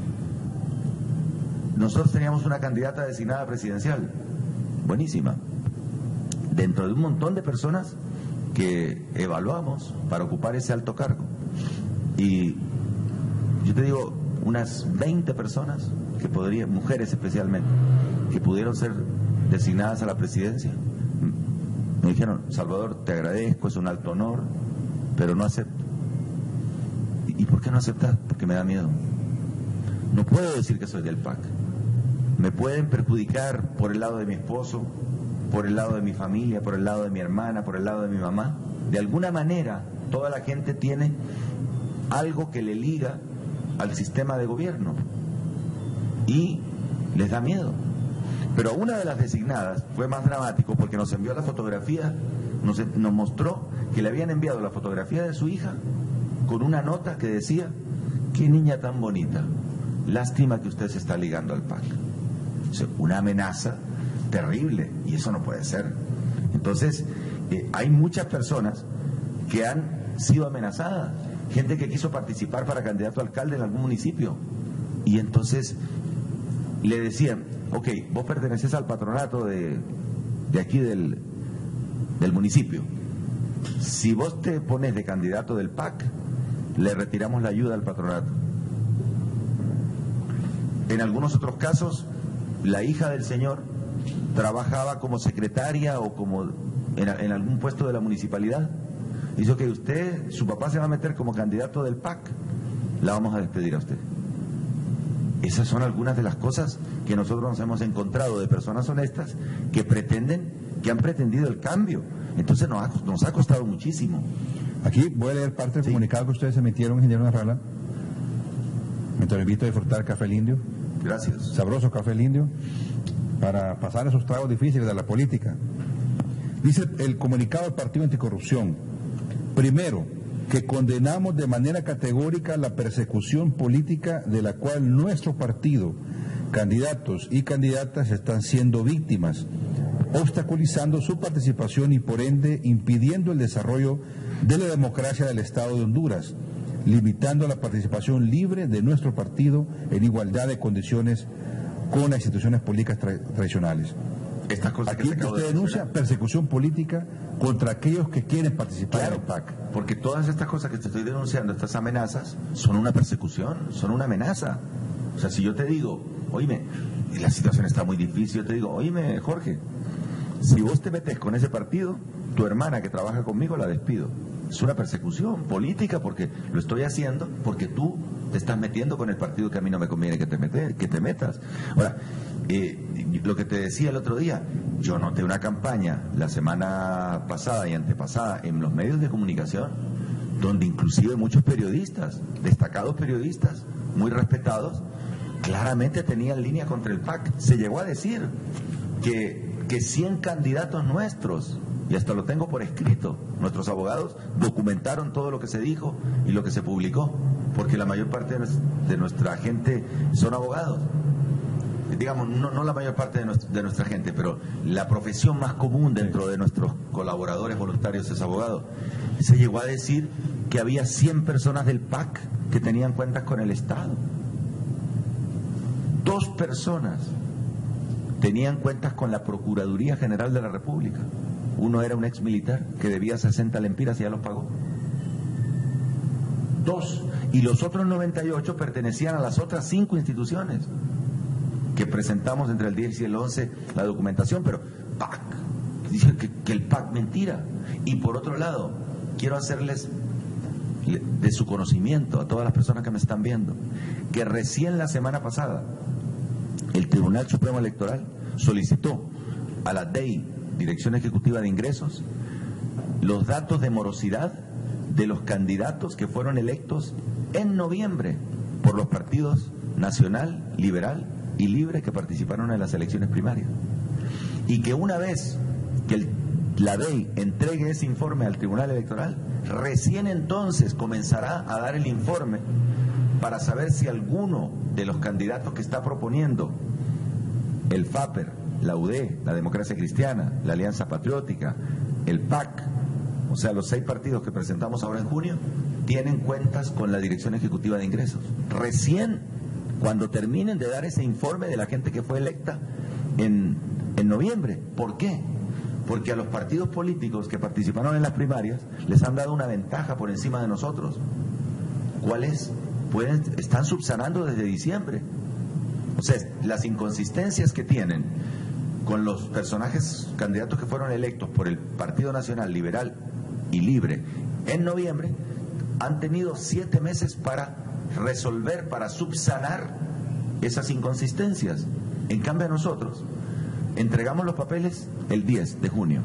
Nosotros teníamos una candidata designada presidencial, buenísima, dentro de un montón de personas que evaluamos para ocupar ese alto cargo. Y yo te digo, unas veinte personas que podrían, mujeres especialmente, que pudieron ser designadas a la presidencia, me dijeron, Salvador, te agradezco, es un alto honor, pero no acepto. ¿Y por qué no aceptas? Porque me da miedo. No puedo decir que soy del P A C. Me pueden perjudicar por el lado de mi esposo, por el lado de mi familia, por el lado de mi hermana, por el lado de mi mamá. De alguna manera, toda la gente tiene algo que le liga al sistema de gobierno y les da miedo. Pero una de las designadas fue más dramático porque nos envió la fotografía, nos, nos mostró que le habían enviado la fotografía de su hija con una nota que decía, qué niña tan bonita, lástima que usted se está ligando al P A C. O sea, una amenaza terrible, y eso no puede ser. Entonces, eh, hay muchas personas que han sido amenazadas, gente que quiso participar para candidato a alcalde en algún municipio, y entonces le decían, ok, vos perteneces al patronato de, de aquí del, del municipio, si vos te pones de candidato del P A C, le retiramos la ayuda al patronato. En algunos otros casos, la hija del señor trabajaba como secretaria o como en, en algún puesto de la municipalidad. Dice que usted, su papá se va a meter como candidato del P A C, la vamos a despedir a usted. Esas son algunas de las cosas que nosotros nos hemos encontrado de personas honestas que pretenden, que han pretendido el cambio. Entonces nos ha, nos ha costado muchísimo. Aquí voy a leer parte del sí. comunicado que ustedes emitieron, ingeniero Narrala. Mientras invito a disfrutar café El Indio. Gracias. Sabroso café El Indio, para pasar esos tragos difíciles de la política. Dice el comunicado del Partido Anticorrupción: primero, que condenamos de manera categórica la persecución política de la cual nuestro partido, candidatos y candidatas están siendo víctimas, obstaculizando su participación y por ende impidiendo el desarrollo de la democracia del Estado de Honduras, limitando la participación libre de nuestro partido en igualdad de condiciones con las instituciones políticas tra tradicionales. Estas cosas Aquí que usted de denuncia persecución política contra aquellos que quieren participar claro, en el P A C. Porque todas estas cosas que te estoy denunciando, estas amenazas, son una persecución, son una amenaza. O sea, si yo te digo, oíme, la situación está muy difícil, yo te digo, oíme, Jorge, si vos te metes con ese partido, tu hermana que trabaja conmigo la despido. Es una persecución política porque lo estoy haciendo porque tú te estás metiendo con el partido que a mí no me conviene que te, mete, que te metas. Ahora, eh, lo que te decía el otro día, yo noté una campaña la semana pasada y antepasada en los medios de comunicación donde inclusive muchos periodistas, destacados periodistas, muy respetados, claramente tenían línea contra el P A C. Se llegó a decir que, que cien candidatos nuestros, y hasta lo tengo por escrito, nuestros abogados documentaron todo lo que se dijo y lo que se publicó, porque la mayor parte de nuestra gente son abogados. Digamos, no, no la mayor parte de nuestra, de nuestra gente, pero la profesión más común dentro de nuestros colaboradores voluntarios es abogado. Se llegó a decir que había cien personas del P A C que tenían cuentas con el Estado. Dos personas tenían cuentas con la Procuraduría General de la República. Uno era un ex militar que debía sesenta lempiras y ya los pagó. Dos. Y los otros noventa y ocho pertenecían a las otras cinco instituciones que presentamos entre el diez y el once la documentación, pero P A C, Dicen que, que el P A C, mentira. Y por otro lado, quiero hacerles de su conocimiento a todas las personas que me están viendo, que recién la semana pasada el Tribunal Supremo Electoral solicitó a la D E I, Dirección Ejecutiva de Ingresos, los datos de morosidad de los candidatos que fueron electos en noviembre por los partidos Nacional, Liberal y Libre que participaron en las elecciones primarias. Y que una vez que el, la D E I entregue ese informe al Tribunal Electoral, recién entonces comenzará a dar el informe para saber si alguno de los candidatos que está proponiendo el F A P E R, la U D E, la Democracia Cristiana, la Alianza Patriótica, el P A C, o sea, los seis partidos que presentamos ahora en junio, tienen cuentas con la Dirección Ejecutiva de Ingresos. Recién, cuando terminen de dar ese informe de la gente que fue electa en, en noviembre. ¿Por qué? Porque a los partidos políticos que participaron en las primarias les han dado una ventaja por encima de nosotros. ¿Cuál es? Pueden, están subsanando desde diciembre. O sea, las inconsistencias que tienen con los personajes candidatos que fueron electos por el Partido Nacional, Liberal y Libre en noviembre, han tenido siete meses para resolver, para subsanar esas inconsistencias. En cambio a nosotros entregamos los papeles el diez de junio.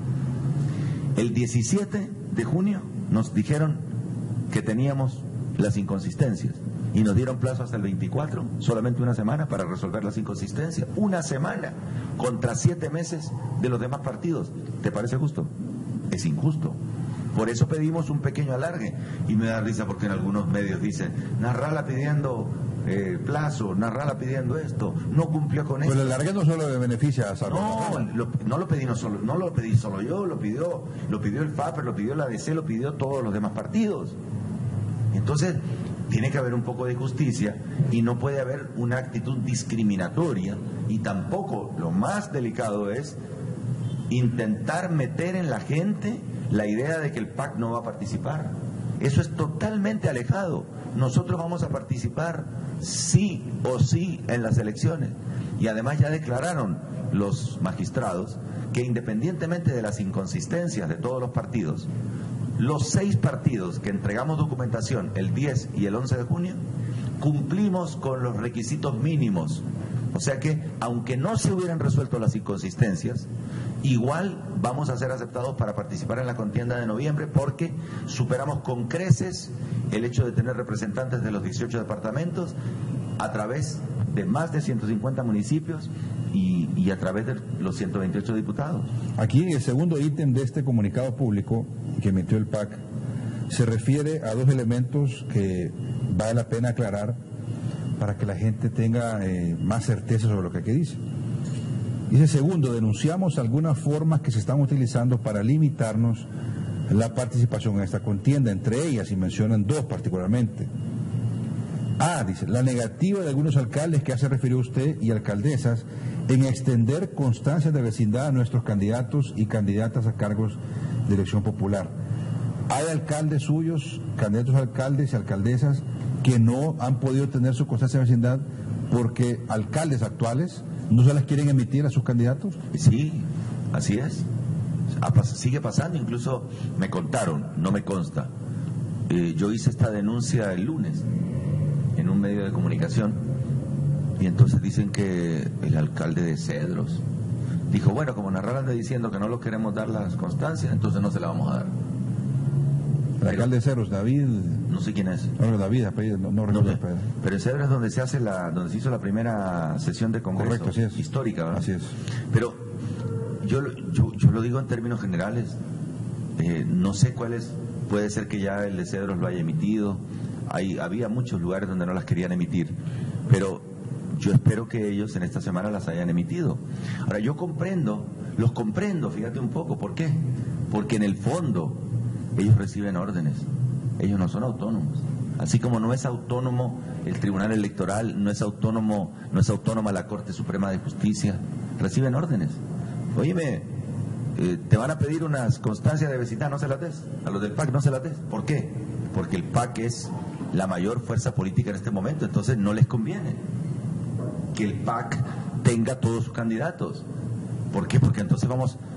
El diecisiete de junio nos dijeron que teníamos las inconsistencias y nos dieron plazo hasta el veinticuatro, solamente una semana para resolver las inconsistencias. Una semana contra siete meses de los demás partidos. ¿Te parece justo? Es injusto. Por eso pedimos un pequeño alargue. Y me da risa porque en algunos medios dicen, Narrala pidiendo eh, plazo, Narrala pidiendo esto, no cumplió con esto. Pero el alargue no solo le beneficia a Salvador. No, lo, no lo pedí no solo, no lo pedí solo yo, lo pidió, lo pidió el F A P E R, lo pidió la A D C, lo pidió todos los demás partidos. Entonces, tiene que haber un poco de justicia y no puede haber una actitud discriminatoria, y tampoco, lo más delicado es intentar meter en la gente la idea de que el P A C no va a participar. Eso es totalmente alejado. Nosotros vamos a participar sí o sí en las elecciones. Y además ya declararon los magistrados que independientemente de las inconsistencias de todos los partidos, los seis partidos que entregamos documentación el diez y el once de junio, cumplimos con los requisitos mínimos. O sea que, aunque no se hubieran resuelto las inconsistencias, igual vamos a ser aceptados para participar en la contienda de noviembre, porque superamos con creces el hecho de tener representantes de los dieciocho departamentos a través de más de ciento cincuenta municipios y, y a través de los ciento veintiocho diputados. Aquí en el segundo ítem de este comunicado público que emitió el P A C se refiere a dos elementos que vale la pena aclarar para que la gente tenga eh, más certeza sobre lo que aquí dice. Dice, segundo, denunciamos algunas formas que se están utilizando para limitarnos la participación en esta contienda, entre ellas, y mencionan dos particularmente. A, dice, la negativa de algunos alcaldes que hace referir usted y alcaldesas en extender constancias de vecindad a nuestros candidatos y candidatas a cargos de elección popular. Hay alcaldes suyos, candidatos a alcaldes y alcaldesas que no han podido tener su constancia de vecindad porque alcaldes actuales no se las quieren emitir a sus candidatos. Sí, así es. Sigue pasando, incluso me contaron, no me consta. Eh, yo hice esta denuncia el lunes en un medio de comunicación y entonces dicen que el alcalde de Cedros dijo, bueno, como Narrala anda diciendo que no lo queremos dar las constancias, entonces no se la vamos a dar. El pero, alcalde de Cedros, David... No sé quién es. No, David, apellido, no, no recuerdo. No, pero en Cedros es donde se hace la, donde se hizo la primera sesión de congreso. Correcto, así es. Histórica, ¿verdad? Así es. Pero yo, yo, yo lo digo en términos generales. Eh, no sé cuál es, puede ser que ya el de Cedros lo haya emitido. Hay, había muchos lugares donde no las querían emitir, pero yo espero que ellos en esta semana las hayan emitido. Ahora, yo comprendo, los comprendo, fíjate un poco, ¿por qué? Porque en el fondo ellos reciben órdenes, ellos no son autónomos. Así como no es autónomo el Tribunal Electoral, no es autónomo, no es autónoma la Corte Suprema de Justicia, reciben órdenes. Óyeme, eh, te van a pedir unas constancias de vecindad, no se las des, a los del P A C no se las des. ¿Por qué? Porque el P A C es la mayor fuerza política en este momento, entonces no les conviene que el P A C tenga todos sus candidatos. ¿Por qué? Porque entonces vamos,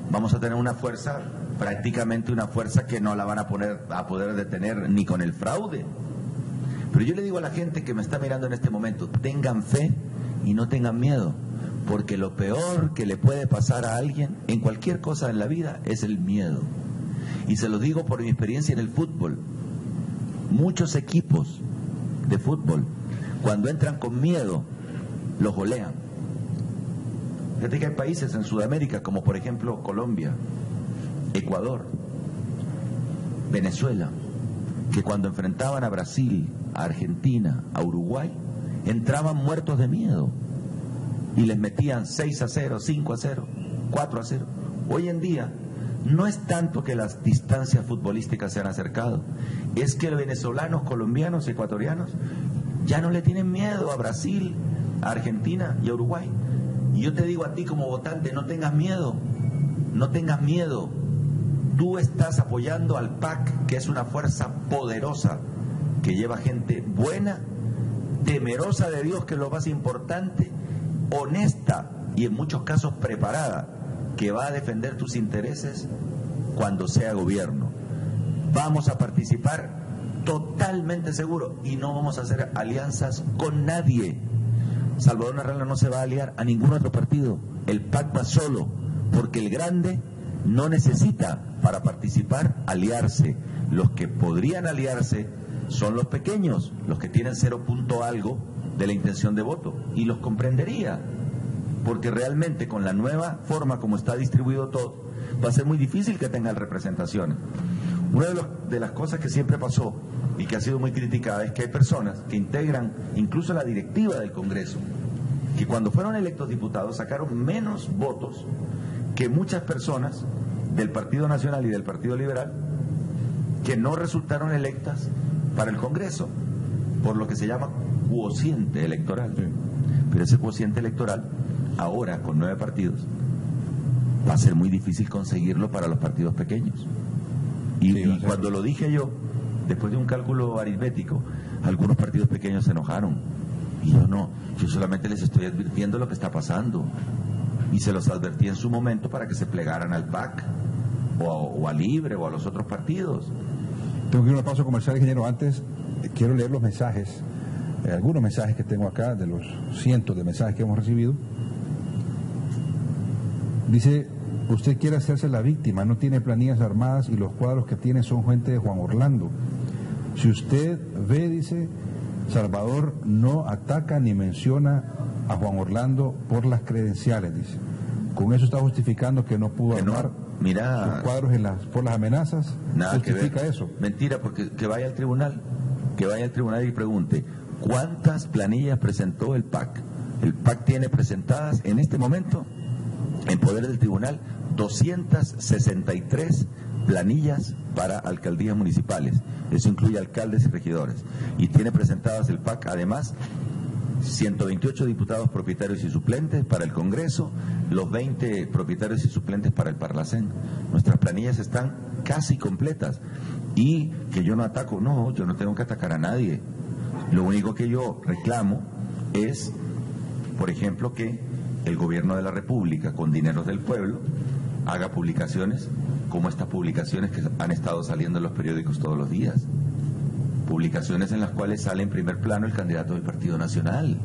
vamos a tener una fuerza, prácticamente una fuerza que no la van a, poner, a poder detener ni con el fraude. Pero yo le digo a la gente que me está mirando en este momento, tengan fe y no tengan miedo, porque lo peor que le puede pasar a alguien en cualquier cosa en la vida es el miedo. Y se lo digo por mi experiencia en el fútbol. Muchos equipos de fútbol, cuando entran con miedo, los golean. Fíjate que hay países en Sudamérica, como por ejemplo Colombia, Ecuador, Venezuela, que cuando enfrentaban a Brasil, a Argentina, a Uruguay, entraban muertos de miedo y les metían seis a cero, cinco a cero, cuatro a cero. Hoy en día no es tanto que las distancias futbolísticas se han acercado, es que los venezolanos, colombianos, ecuatorianos ya no le tienen miedo a Brasil, a Argentina y a Uruguay. Y yo te digo a ti como votante, no tengas miedo, no tengas miedo. Tú estás apoyando al P A C, que es una fuerza poderosa, que lleva gente buena, temerosa de Dios, que es lo más importante, honesta y en muchos casos preparada, que va a defender tus intereses cuando sea gobierno. Vamos a participar totalmente seguro y no vamos a hacer alianzas con nadie. Salvador Narrala no se va a aliar a ningún otro partido. El P A C va solo, porque el grande no necesita para participar aliarse. Los que podrían aliarse son los pequeños, los que tienen cero punto algo de la intención de voto, y los comprendería, porque realmente con la nueva forma como está distribuido todo, va a ser muy difícil que tengan representaciones. Una de, los, de las cosas que siempre pasó y que ha sido muy criticada es que hay personas que integran incluso la directiva del Congreso, que cuando fueron electos diputados sacaron menos votos que muchas personas del Partido Nacional y del Partido Liberal que no resultaron electas para el Congreso, por lo que se llama quociente electoral. Pero ese quociente electoral, ahora con nueve partidos, va a ser muy difícil conseguirlo para los partidos pequeños. Y, sí, y cuando lo dije yo, después de un cálculo aritmético, algunos partidos pequeños se enojaron. Y yo no, yo solamente les estoy advirtiendo lo que está pasando. Y se los advertí en su momento para que se plegaran al P A C, o a, o a Libre, o a los otros partidos. Tengo que ir a una pausa comercial, ingeniero. Antes, eh, quiero leer los mensajes, eh, algunos mensajes que tengo acá, de los cientos de mensajes que hemos recibido. Dice, usted quiere hacerse la víctima, no tiene planillas armadas y los cuadros que tiene son gente de Juan Orlando. Si usted ve, dice, Salvador no ataca ni menciona a Juan Orlando por las credenciales, dice. Con eso está justificando que no pudo que armar no, mira, los cuadros en las, por las amenazas. Nada justifica que ver. Eso. Mentira, porque que vaya al tribunal, que vaya al tribunal y pregunte, ¿cuántas planillas presentó el P A C? El P A C tiene presentadas en este momento, en poder del tribunal, doscientas sesenta y tres planillas para alcaldías municipales. Eso incluye alcaldes y regidores. Y tiene presentadas el P A C, además, ciento veintiocho diputados propietarios y suplentes para el Congreso, los veinte propietarios y suplentes para el Parlacén. Nuestras planillas están casi completas. Y que yo no ataco, no, yo no tengo que atacar a nadie. Lo único que yo reclamo es, por ejemplo, que el gobierno de la República, con dineros del pueblo, haga publicaciones como estas publicaciones que han estado saliendo en los periódicos todos los días. Publicaciones en las cuales sale en primer plano el candidato del Partido Nacional.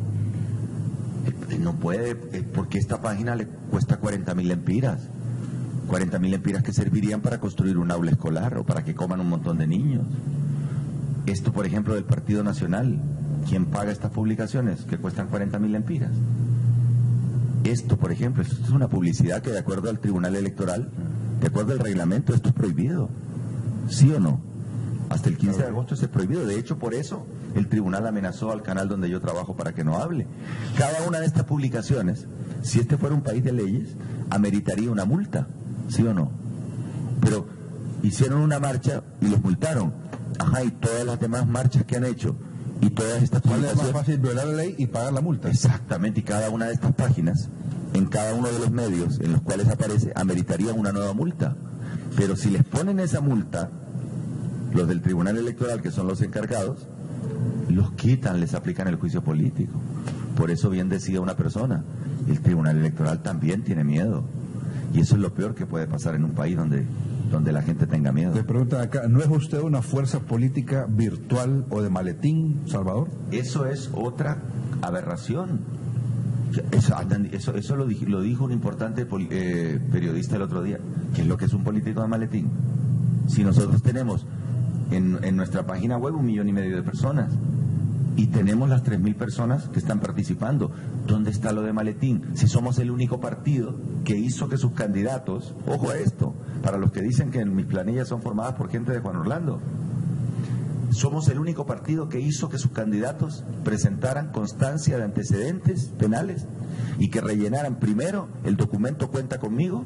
No puede, porque esta página le cuesta cuarenta mil lempiras. cuarenta mil lempiras que servirían para construir un aula escolar o para que coman un montón de niños. Esto, por ejemplo, del Partido Nacional, ¿quién paga estas publicaciones que cuestan cuarenta mil lempiras? Esto, por ejemplo, esto es una publicidad que, de acuerdo al Tribunal Electoral, de acuerdo al reglamento, esto es prohibido. ¿Sí o no? Hasta el quince de agosto es prohibido. De hecho, por eso el tribunal amenazó al canal donde yo trabajo para que no hable. Cada una de estas publicaciones, si este fuera un país de leyes, ameritaría una multa. ¿Sí o no? Pero hicieron una marcha y los multaron. Ajá, y todas las demás marchas que han hecho y todas estas publicaciones... Es más fácil violar la ley y pagar la multa. Exactamente, y cada una de estas páginas, en cada uno de los medios en los cuales aparece, ameritaría una nueva multa. Pero si les ponen esa multa, los del Tribunal Electoral, que son los encargados, los quitan, les aplican el juicio político. Por eso bien decía una persona, el Tribunal Electoral también tiene miedo. Y eso es lo peor que puede pasar en un país donde, donde la gente tenga miedo. Le preguntan acá, ¿no es usted una fuerza política virtual o de maletín, Salvador? Eso es otra aberración. Eso, eso, eso lo, dijo, lo dijo un importante eh, periodista el otro día. ¿Qué es lo que es un político de maletín? Si nosotros tenemos en, en nuestra página web un millón y medio de personas y tenemos las tres mil personas que están participando, ¿dónde está lo de maletín? Si somos el único partido que hizo que sus candidatos, ojo a esto, para los que dicen que mis planillas son formadas por gente de Juan Orlando, somos el único partido que hizo que sus candidatos presentaran constancia de antecedentes penales y que rellenaran primero el documento Cuenta Conmigo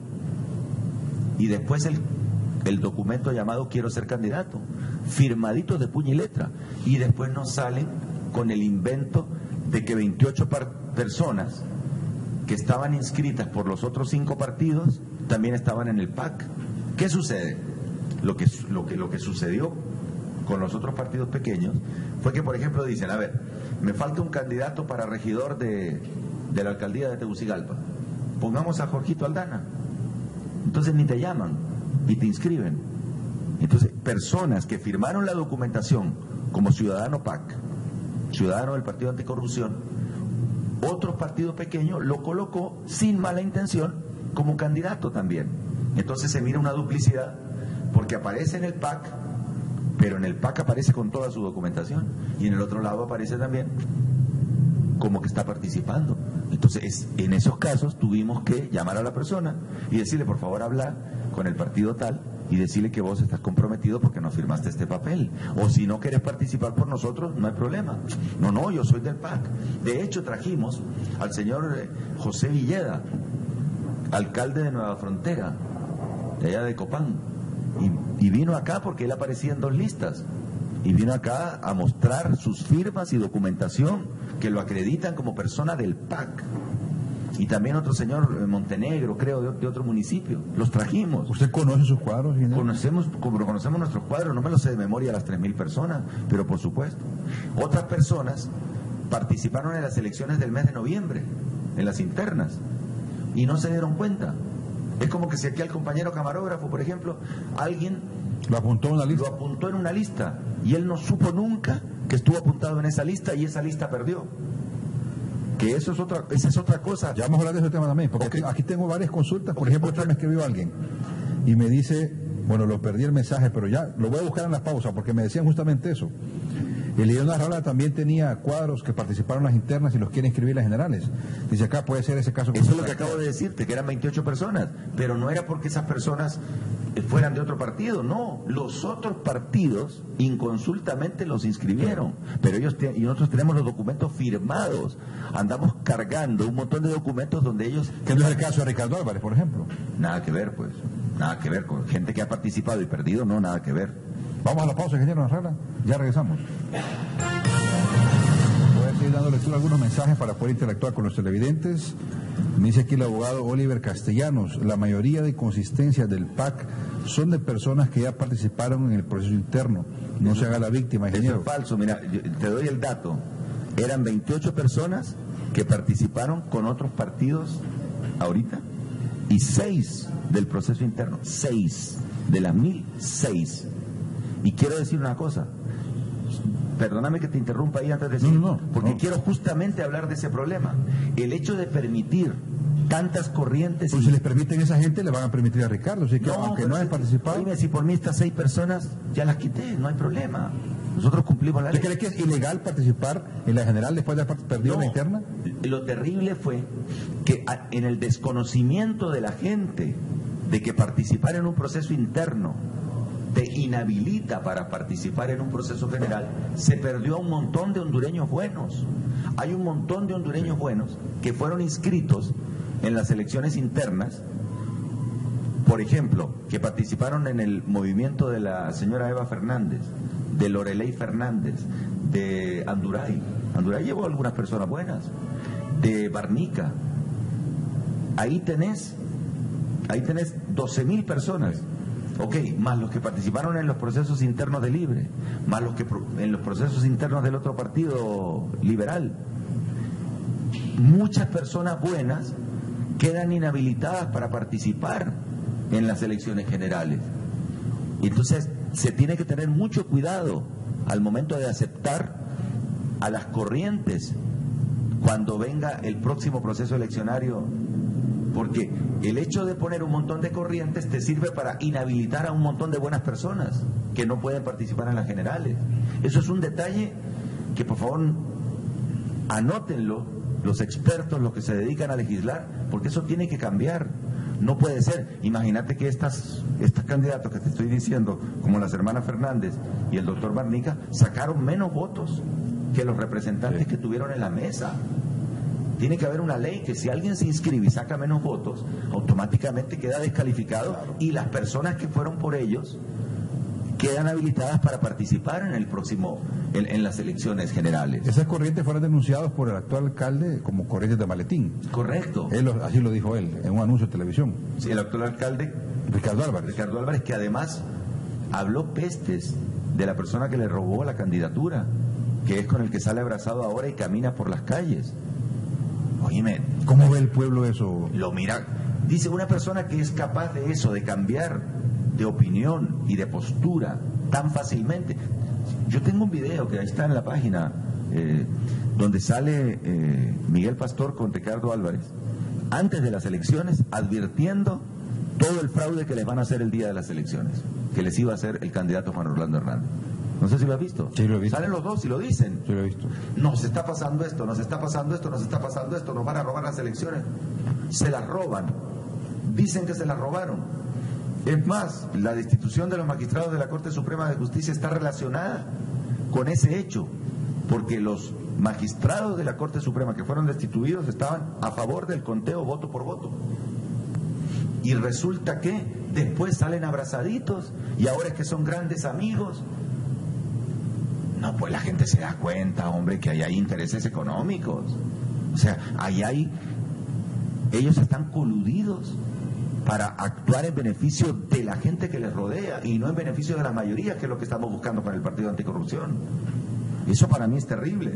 y después el, el documento llamado Quiero Ser Candidato, firmaditos de puño y letra, y después nos salen con el invento de que veintiocho personas que estaban inscritas por los otros cinco partidos también estaban en el P A C. ¿Qué sucede? Lo que, lo que, lo que sucedió con los otros partidos pequeños fue que, por ejemplo, dicen, a ver, me falta un candidato para regidor de, de la alcaldía de Tegucigalpa, pongamos a Jorgito Aldana. Entonces ni te llaman y te inscriben. Entonces, personas que firmaron la documentación como ciudadano P A C, ciudadano del Partido Anticorrupción, otro partido pequeño lo colocó sin mala intención como candidato también. Entonces se mira una duplicidad, porque aparece en el P A C, pero en el P A C aparece con toda su documentación, y en el otro lado aparece también como que está participando. Entonces, es, en esos casos tuvimos que llamar a la persona y decirle, por favor, hablar con el partido tal y decirle que vos estás comprometido porque no firmaste este papel. O si no querés participar por nosotros, no hay problema. No, no, yo soy del P A C. De hecho, trajimos al señor José Villeda, alcalde de Nueva Frontera, de allá de Copán, y, y vino acá porque él aparecía en dos listas. Y vino acá a mostrar sus firmas y documentación que lo acreditan como persona del P A C. Y también otro señor Montenegro, creo, de, de otro municipio. Los trajimos. ¿Usted conoce sus cuadros, general? Conocemos, conocemos nuestros cuadros, no me los sé de memoria las tres mil personas, pero por supuesto. Otras personas participaron en las elecciones del mes de noviembre, en las internas, y no se dieron cuenta. Es como que si aquí al compañero camarógrafo, por ejemplo, alguien lo apuntó en una lista. Lo apuntó en una lista y él no supo nunca que estuvo apuntado en esa lista y esa lista perdió. Que eso es otra, esa es otra cosa. Ya vamos a hablar de ese tema también, porque okay. aquí tengo varias consultas. Por ejemplo, otra me escribió alguien y me dice, bueno, lo perdí el mensaje, pero ya lo voy a buscar en la pausa, porque me decían justamente eso. El León Arrola también tenía cuadros que participaron en las internas y los quiere inscribir en las generales. Dice, acá puede ser ese caso. Eso es lo que acabo de decirte, que eran veintiocho personas, pero no era porque esas personas fueran de otro partido, no, los otros partidos inconsultamente los inscribieron, pero ellos y nosotros tenemos los documentos firmados, andamos cargando un montón de documentos donde ellos... Que no es el caso de Ricardo Álvarez, por ejemplo. Nada que ver, pues, nada que ver, con gente que ha participado y perdido, no, nada que ver. Vamos a la pausa, ingeniero Narrala, ya regresamos. Voy a seguir dando lectura a algunos mensajes para poder interactuar con los televidentes. Me dice aquí el abogado Oliver Castellanos, la mayoría de consistencias del P A C son de personas que ya participaron en el proceso interno. No eso, se haga la víctima, ingeniero. Eso es falso, mira, yo te doy el dato. Eran veintiocho personas que participaron con otros partidos ahorita y seis del proceso interno. Seis. De las mil, seis. Y quiero decir una cosa. Perdóname que te interrumpa ahí antes de decir, no, no, porque no. quiero justamente hablar de ese problema. El hecho de permitir tantas corrientes... Pues y... si les permiten a esa gente, le van a permitir a Ricardo, así que no, aunque no hayan participado... Dime, si por mí estas seis personas ya las quité, no hay problema. Nosotros cumplimos la ley. ¿Usted cree que es ilegal participar en la general después de haber perdido no, la interna? Lo terrible fue que en el desconocimiento de la gente de que participar en un proceso interno te inhabilita para participar en un proceso general, se perdió a un montón de hondureños buenos. Hay un montón de hondureños buenos que fueron inscritos en las elecciones internas, por ejemplo, que participaron en el movimiento de la señora Eva Fernández, de Lorelei Fernández, de Anduray. Anduray llevó a algunas personas buenas, de Barnica. Ahí tenés, ahí tenés doce mil personas. Ok, más los que participaron en los procesos internos de Libre, más los que en los procesos internos del otro partido liberal. Muchas personas buenas quedan inhabilitadas para participar en las elecciones generales. Entonces, se tiene que tener mucho cuidado al momento de aceptar a las corrientes cuando venga el próximo proceso eleccionario, porque el hecho de poner un montón de corrientes te sirve para inhabilitar a un montón de buenas personas que no pueden participar en las generales. Eso es un detalle que, por favor, anótenlo los expertos, los que se dedican a legislar, porque eso tiene que cambiar. No puede ser. Imagínate que estas, estos candidatos que te estoy diciendo, como las hermanas Fernández y el doctor Barnica, sacaron menos votos que los representantes sí. que tuvieron en la mesa. Tiene que haber una ley que si alguien se inscribe y saca menos votos, automáticamente queda descalificado, claro. y las personas que fueron por ellos quedan habilitadas para participar en el próximo, en, en las elecciones generales. Esas corrientes fueron denunciadas por el actual alcalde como corrientes de maletín. Correcto. Él, así lo dijo él, en un anuncio de televisión. Sí, el actual alcalde Ricardo Álvarez. Ricardo Álvarez, que además habló pestes de la persona que le robó la candidatura, que es con el que sale abrazado ahora y camina por las calles. Oíme, ¿cómo ve el pueblo eso? Lo mira, dice una persona que es capaz de eso, de cambiar de opinión y de postura tan fácilmente. Yo tengo un video que ahí está en la página, eh, donde sale eh, Miguel Pastor con Ricardo Álvarez, antes de las elecciones, advirtiendo todo el fraude que les van a hacer el día de las elecciones, que les iba a hacer el candidato Juan Orlando Hernández. No sé si lo has visto. Sí, lo he visto. Salen los dos y lo dicen. Sí, lo he visto. Nos está pasando esto, nos está pasando esto, nos está pasando esto, nos van a robar las elecciones. Se las roban. Dicen que se las robaron. Es más, la destitución de los magistrados de la Corte Suprema de Justicia está relacionada con ese hecho, porque los magistrados de la Corte Suprema que fueron destituidos estaban a favor del conteo voto por voto. Y resulta que después salen abrazaditos y ahora es que son grandes amigos. No, pues la gente se da cuenta, hombre, que ahí hay intereses económicos. O sea, ahí hay... Ellos están coludidos para actuar en beneficio de la gente que les rodea y no en beneficio de la mayoría, que es lo que estamos buscando con el Partido Anticorrupción. Eso para mí es terrible.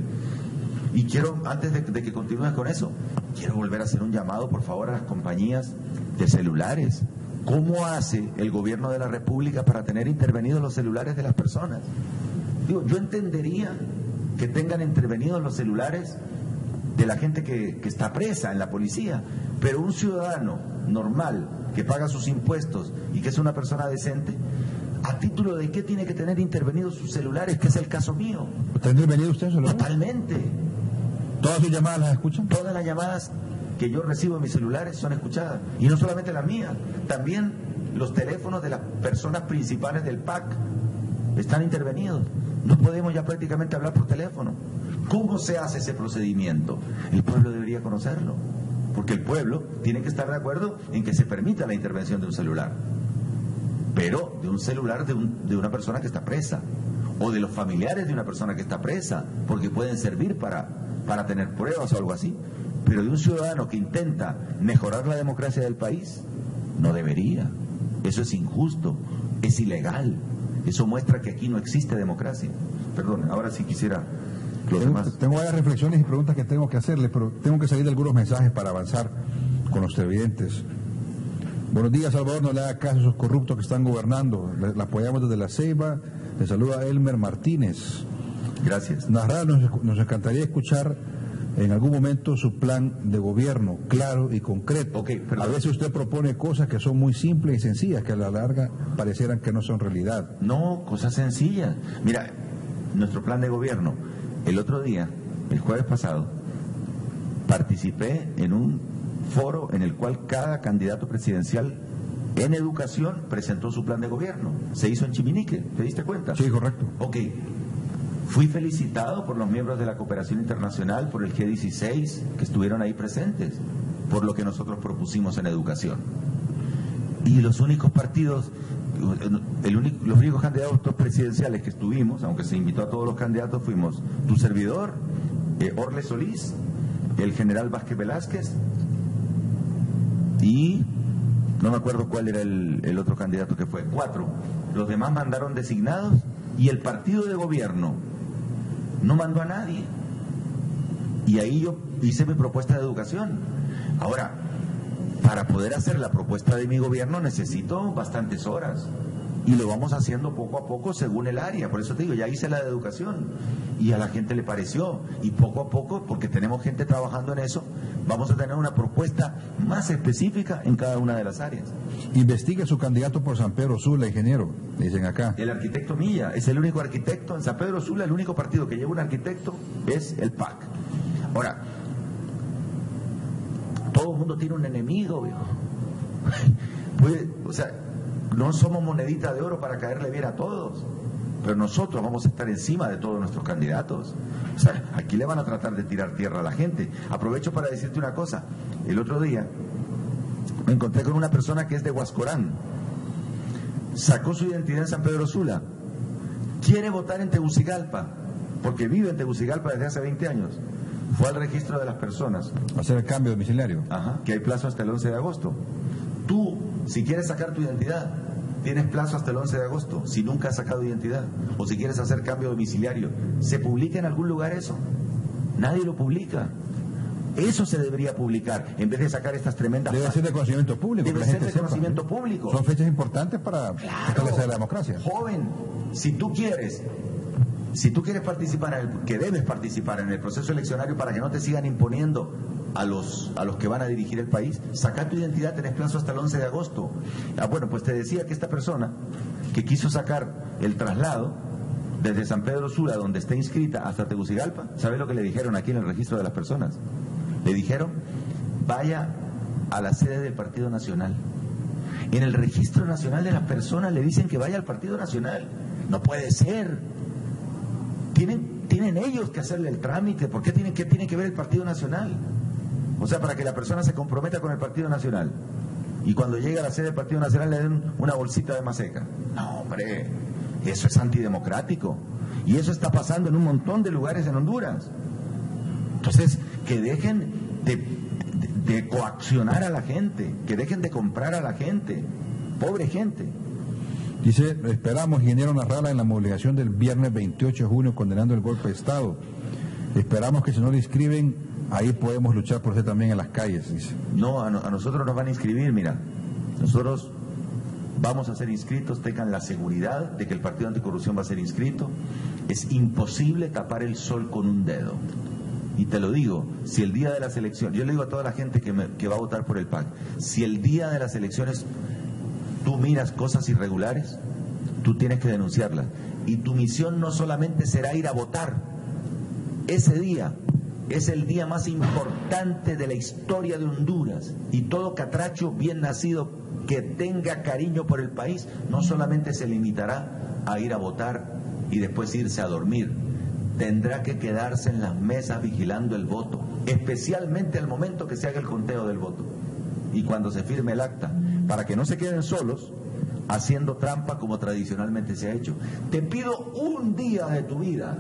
Y quiero, antes de, de que continúes con eso, quiero volver a hacer un llamado, por favor, a las compañías de celulares. ¿Cómo hace el gobierno de la República para tener intervenidos los celulares de las personas? Digo, yo entendería que tengan intervenidos los celulares de la gente que, que está presa en la policía, pero un ciudadano normal que paga sus impuestos y que es una persona decente, ¿a título de qué tiene que tener intervenidos sus celulares? Que es el caso mío. ¿Está intervenido usted celular? Totalmente. ¿Todas sus llamadas las escuchan? Todas las llamadas que yo recibo en mis celulares son escuchadas. Y no solamente las mías, también los teléfonos de las personas principales del P A C están intervenidos. No podemos ya prácticamente hablar por teléfono. ¿Cómo se hace ese procedimiento? El pueblo debería conocerlo, porque el pueblo tiene que estar de acuerdo en que se permita la intervención de un celular, pero de un celular de, un, de una persona que está presa, o de los familiares de una persona que está presa, porque pueden servir para, para tener pruebas o algo así, pero de un ciudadano que intenta mejorar la democracia del país, no debería. Eso es injusto, es ilegal. Eso muestra que aquí no existe democracia. Perdón, ahora sí quisiera los tengo, demás. Tengo varias reflexiones y preguntas que tengo que hacerle, pero tengo que salir de algunos mensajes para avanzar con los televidentes. Buenos días, Salvador, no le haga caso a esos corruptos que están gobernando. Le, le apoyamos desde La Ceiba. Le saluda Elmer Martínez. Gracias. Narrar, nos, nos encantaría escuchar en algún momento su plan de gobierno, claro y concreto. Okay, a veces usted propone cosas que son muy simples y sencillas, que a la larga parecieran que no son realidad. No, cosas sencillas. Mira, nuestro plan de gobierno, el otro día, el jueves pasado, participé en un foro en el cual cada candidato presidencial en educación presentó su plan de gobierno. Se hizo en Chiminique, ¿te diste cuenta? Sí, correcto. Ok. Fui felicitado por los miembros de la cooperación internacional, por el G dieciséis, que estuvieron ahí presentes, por lo que nosotros propusimos en educación. Y los únicos partidos, el único, los únicos candidatos presidenciales que estuvimos, aunque se invitó a todos los candidatos, fuimos tu servidor, eh, Orle Solís, el general Vázquez Velázquez, y no me acuerdo cuál era el, el otro candidato que fue, cuatro. Los demás mandaron designados y el partido de gobierno no mandó a nadie. Y ahí yo hice mi propuesta de educación. Ahora, para poder hacer la propuesta de mi gobierno necesito bastantes horas. Y lo vamos haciendo poco a poco según el área. Por eso te digo, ya hice la de educación y a la gente le pareció. Y poco a poco, porque tenemos gente trabajando en eso, vamos a tener una propuesta más específica en cada una de las áreas. Investigue su candidato por San Pedro Sula, ingeniero, dicen acá. El arquitecto Milla es el único arquitecto. En San Pedro Sula el único partido que lleva un arquitecto es el P A C. Ahora, todo el mundo tiene un enemigo, viejo. Pues, o sea, no somos monedita de oro para caerle bien a todos, pero nosotros vamos a estar encima de todos nuestros candidatos. O sea, aquí le van a tratar de tirar tierra a la gente. Aprovecho para decirte una cosa. El otro día me encontré con una persona que es de Huascorán. Sacó su identidad en San Pedro Sula. Quiere votar en Tegucigalpa, porque vive en Tegucigalpa desde hace veinte años. Fue al registro de las personas. Hacer el cambio domiciliario. Ajá, que hay plazo hasta el once de agosto. Tú, si quieres sacar tu identidad, tienes plazo hasta el once de agosto, si nunca has sacado identidad, o si quieres hacer cambio domiciliario. ¿Se publica en algún lugar eso? Nadie lo publica. Eso se debería publicar, en vez de sacar estas tremendas... Debe ser de conocimiento público. Debe ser de conocimiento público. Son fechas importantes para claro, establecer la democracia. Joven, si tú quieres... Si tú quieres participar, en el, que debes participar en el proceso eleccionario para que no te sigan imponiendo a los, a los que van a dirigir el país, saca tu identidad, tenés plazo hasta el once de agosto. Ah, bueno, pues te decía que esta persona que quiso sacar el traslado desde San Pedro Sula, donde está inscrita, hasta Tegucigalpa, ¿sabes lo que le dijeron aquí en el registro de las personas? Le dijeron, vaya a la sede del Partido Nacional. En el registro nacional de las personas le dicen que vaya al Partido Nacional. No puede ser. Tienen, tienen ellos que hacerle el trámite. ¿Por qué tienen, qué tiene que ver el Partido Nacional? O sea, para que la persona se comprometa con el Partido Nacional y cuando llegue a la sede del Partido Nacional le den una bolsita de maseca. No, hombre, eso es antidemocrático. Y eso está pasando en un montón de lugares en Honduras. Entonces, que dejen de, de, de coaccionar a la gente, que dejen de comprar a la gente. Pobre gente. Dice, esperamos, ingeniero Narrala, en la movilización del viernes veintiocho de junio condenando el golpe de Estado. Esperamos que si no le inscriben, ahí podemos luchar por usted también en las calles, dice. No, a, no, a nosotros nos van a inscribir, mira. Nosotros vamos a ser inscritos, tengan la seguridad de que el Partido Anticorrupción va a ser inscrito. Es imposible tapar el sol con un dedo. Y te lo digo, si el día de las elecciones, yo le digo a toda la gente que, me, que va a votar por el P A C, si el día de las elecciones tú miras cosas irregulares, tú tienes que denunciarlas. Y tu misión no solamente será ir a votar. Ese día es el día más importante de la historia de Honduras. Y todo catracho bien nacido que tenga cariño por el país, no solamente se limitará a ir a votar y después irse a dormir. Tendrá que quedarse en las mesas vigilando el voto, especialmente al momento que se haga el conteo del voto y cuando se firme el acta, para que no se queden solos haciendo trampa como tradicionalmente se ha hecho. Te pido un día de tu vida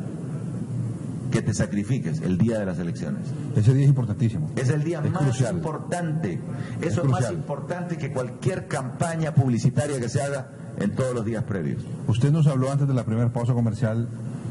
que te sacrifiques, el día de las elecciones. Ese día es importantísimo. Es el día es más crucial. importante. Es Eso es crucial. más importante que cualquier campaña publicitaria que se haga en todos los días previos. Usted nos habló antes de la primera pausa comercial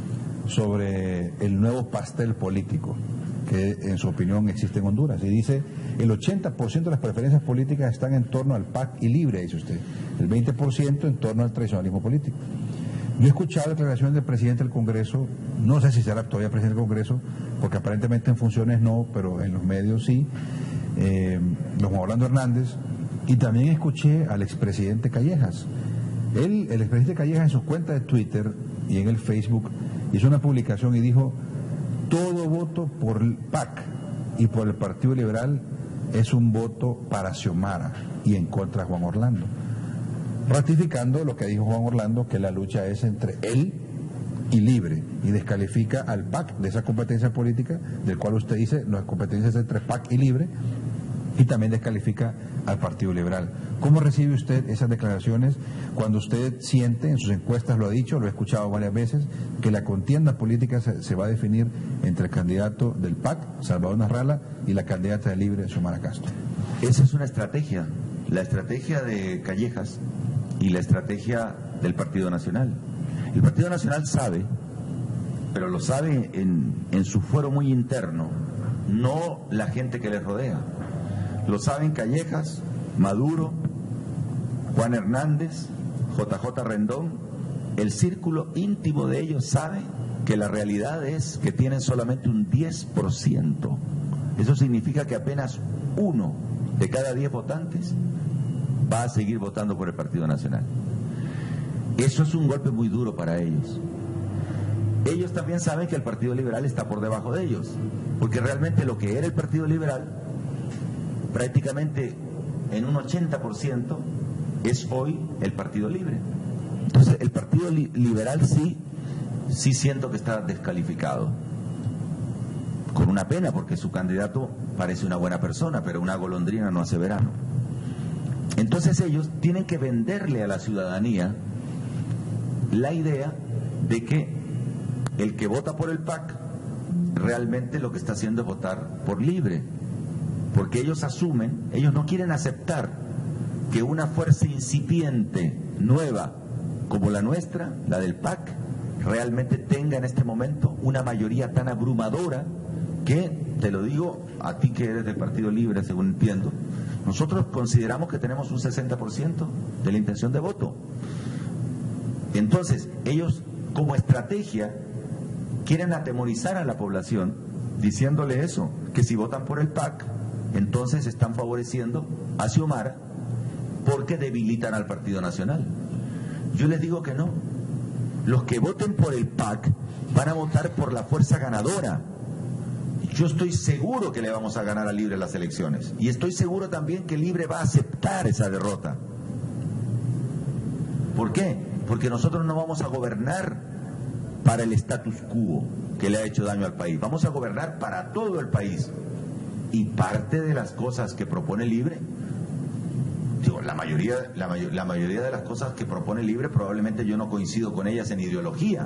sobre el nuevo pastel político que en su opinión existe en Honduras, y dice el ochenta por ciento de las preferencias políticas están en torno al P A C y libre, dice usted, el veinte por ciento en torno al tradicionalismo político. Yo he escuchado declaraciones del presidente del Congreso, no sé si será todavía presidente del Congreso, porque aparentemente en funciones no, pero en los medios sí, eh, don Juan Orlando Hernández, y también escuché al expresidente Callejas. Él, el expresidente Callejas, en su cuenta de Twitter y en el Facebook, hizo una publicación y dijo: todo voto por el P A C y por el Partido Liberal es un voto para Xiomara y en contra de Juan Orlando, ratificando lo que dijo Juan Orlando, que la lucha es entre él y libre, y descalifica al P A C de esa competencia política, del cual usted dice no es competencia entre P A C y libre, y también descalifica al Partido Liberal. ¿Cómo recibe usted esas declaraciones cuando usted siente, en sus encuestas lo ha dicho, lo he escuchado varias veces, que la contienda política se, se va a definir entre el candidato del P A C, Salvador Narrala, y la candidata de libre, Xiomara Castro? Esa es una estrategia, la estrategia de Callejas y la estrategia del Partido Nacional. El Partido Nacional sabe, pero lo sabe en, en su fuero muy interno, no la gente que les rodea. Lo saben Callejas, Maduro, Juan Hernández, J J Rendón, el círculo íntimo de ellos sabe que la realidad es que tienen solamente un diez por ciento. Eso significa que apenas uno de cada diez votantes va a seguir votando por el Partido Nacional. Eso es un golpe muy duro para ellos. Ellos también saben que el Partido Liberal está por debajo de ellos, porque realmente lo que era el Partido Liberal, prácticamente en un ochenta por ciento, es hoy el Partido Libre. Entonces el Partido li- Liberal sí, sí siento que está descalificado. Con una pena, porque su candidato parece una buena persona, pero una golondrina no hace verano. Entonces ellos tienen que venderle a la ciudadanía la idea de que el que vota por el P A C realmente lo que está haciendo es votar por Libre, porque ellos asumen, ellos no quieren aceptar que una fuerza incipiente, nueva, como la nuestra, la del P A C, realmente tenga en este momento una mayoría tan abrumadora que, te lo digo a ti que eres del Partido Libre, según entiendo, nosotros consideramos que tenemos un sesenta por ciento de la intención de voto. Entonces, ellos como estrategia quieren atemorizar a la población diciéndole eso, que si votan por el P A C, entonces están favoreciendo a Xiomara porque debilitan al Partido Nacional. Yo les digo que no. Los que voten por el P A C van a votar por la fuerza ganadora. Yo estoy seguro que le vamos a ganar a Libre las elecciones. Y estoy seguro también que Libre va a aceptar esa derrota. ¿Por qué? Porque nosotros no vamos a gobernar para el status quo que le ha hecho daño al país. Vamos a gobernar para todo el país. Y parte de las cosas que propone Libre, digo, la mayoría, la, mayor, la mayoría de las cosas que propone Libre probablemente yo no coincido con ellas en ideología,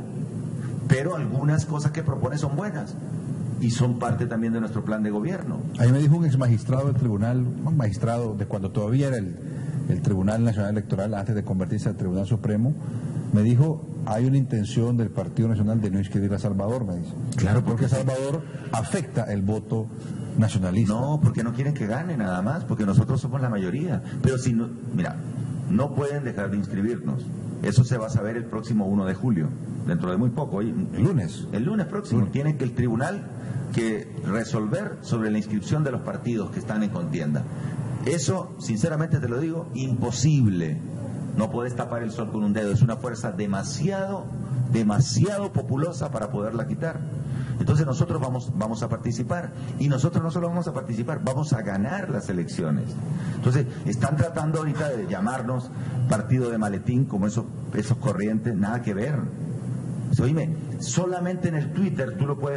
pero algunas cosas que propone son buenas y son parte también de nuestro plan de gobierno. Ahí me dijo un ex magistrado del tribunal, un magistrado de cuando todavía era el, el Tribunal Nacional Electoral, antes de convertirse al Tribunal Supremo, me dijo, hay una intención del Partido Nacional de no inscribir a Salvador, me dice. Claro, porque, porque Salvador afecta el voto nacionalista. No, porque no quieren que gane nada más, porque nosotros somos la mayoría. Pero si no, mira, no pueden dejar de inscribirnos. Eso se va a saber el próximo uno de julio, dentro de muy poco. El lunes. El lunes próximo. Lunes. Tiene que el tribunal que resolver sobre la inscripción de los partidos que están en contienda. Eso, sinceramente te lo digo, imposible. No puedes tapar el sol con un dedo. Es una fuerza demasiado, demasiado populosa para poderla quitar. Entonces nosotros vamos, vamos a participar. Y nosotros no solo vamos a participar, vamos a ganar las elecciones. Entonces están tratando ahorita de llamarnos partido de maletín, como esos, esos corrientes, nada que ver. Oíme, solamente en el Twitter tú lo puedes...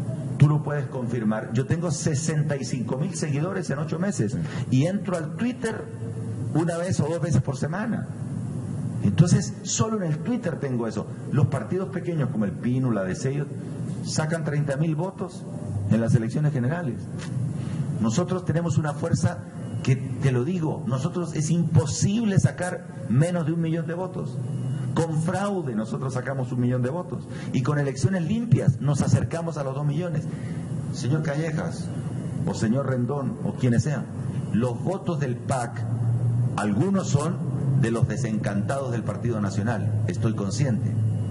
Tú lo puedes confirmar. Yo tengo sesenta y cinco mil seguidores en ocho meses y entro al Twitter una vez o dos veces por semana. Entonces, solo en el Twitter tengo eso. Los partidos pequeños como el Pino, la D C, sacan treinta mil votos en las elecciones generales. Nosotros tenemos una fuerza que, te lo digo, nosotros es imposible sacar menos de un millón de votos. Con fraude nosotros sacamos un millón de votos y con elecciones limpias nos acercamos a los dos millones. Señor Callejas o señor Rendón o quienes sean, los votos del P A C, algunos son de los desencantados del Partido Nacional, estoy consciente,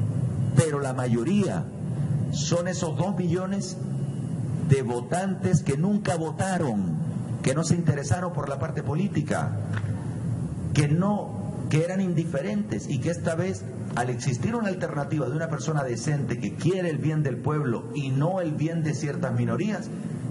pero la mayoría son esos dos millones de votantes que nunca votaron, que no se interesaron por la parte política, que no que eran indiferentes y que esta vez, al existir una alternativa de una persona decente que quiere el bien del pueblo y no el bien de ciertas minorías,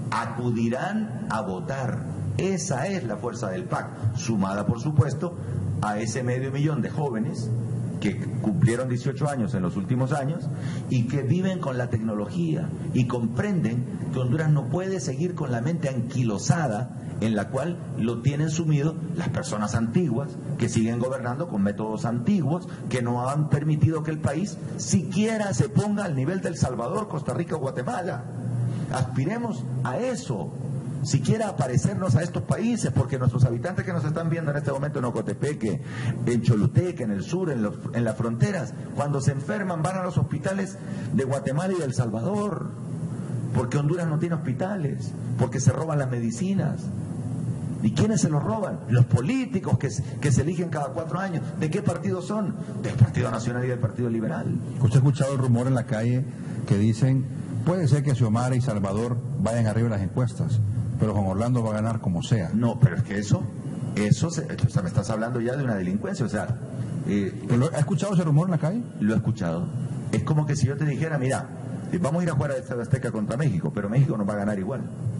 acudirán a votar. Esa es la fuerza del P A C, sumada por supuesto a ese medio millón de jóvenes que cumplieron dieciocho años en los últimos años y que viven con la tecnología y comprenden que Honduras no puede seguir con la mente anquilosada en la cual lo tienen sumido las personas antiguas que siguen gobernando con métodos antiguos que no han permitido que el país siquiera se ponga al nivel del Salvador, Costa Rica o Guatemala. Aspiremos a eso, siquiera a parecernos a estos países, porque nuestros habitantes que nos están viendo en este momento en Ocotepeque, en Choluteca, en el sur, en, los, en las fronteras, cuando se enferman van a los hospitales de Guatemala y de El Salvador, porque Honduras no tiene hospitales, porque se roban las medicinas. ¿Y quiénes se los roban? Los políticos que, que se eligen cada cuatro años. ¿De qué partido son? Del Partido Nacional y del Partido Liberal. ¿Usted ha escuchado el rumor en la calle que dicen, puede ser que Xiomara y Salvador vayan arriba en las encuestas, pero Juan Orlando va a ganar como sea? No, pero es que eso, eso, se, o sea, me estás hablando ya de una delincuencia, o sea... Eh, ¿Ha escuchado ese rumor en la calle? Lo he escuchado. Es como que si yo te dijera, mira, vamos a ir a jugar a esta Azteca contra México, pero México nos va a ganar igual.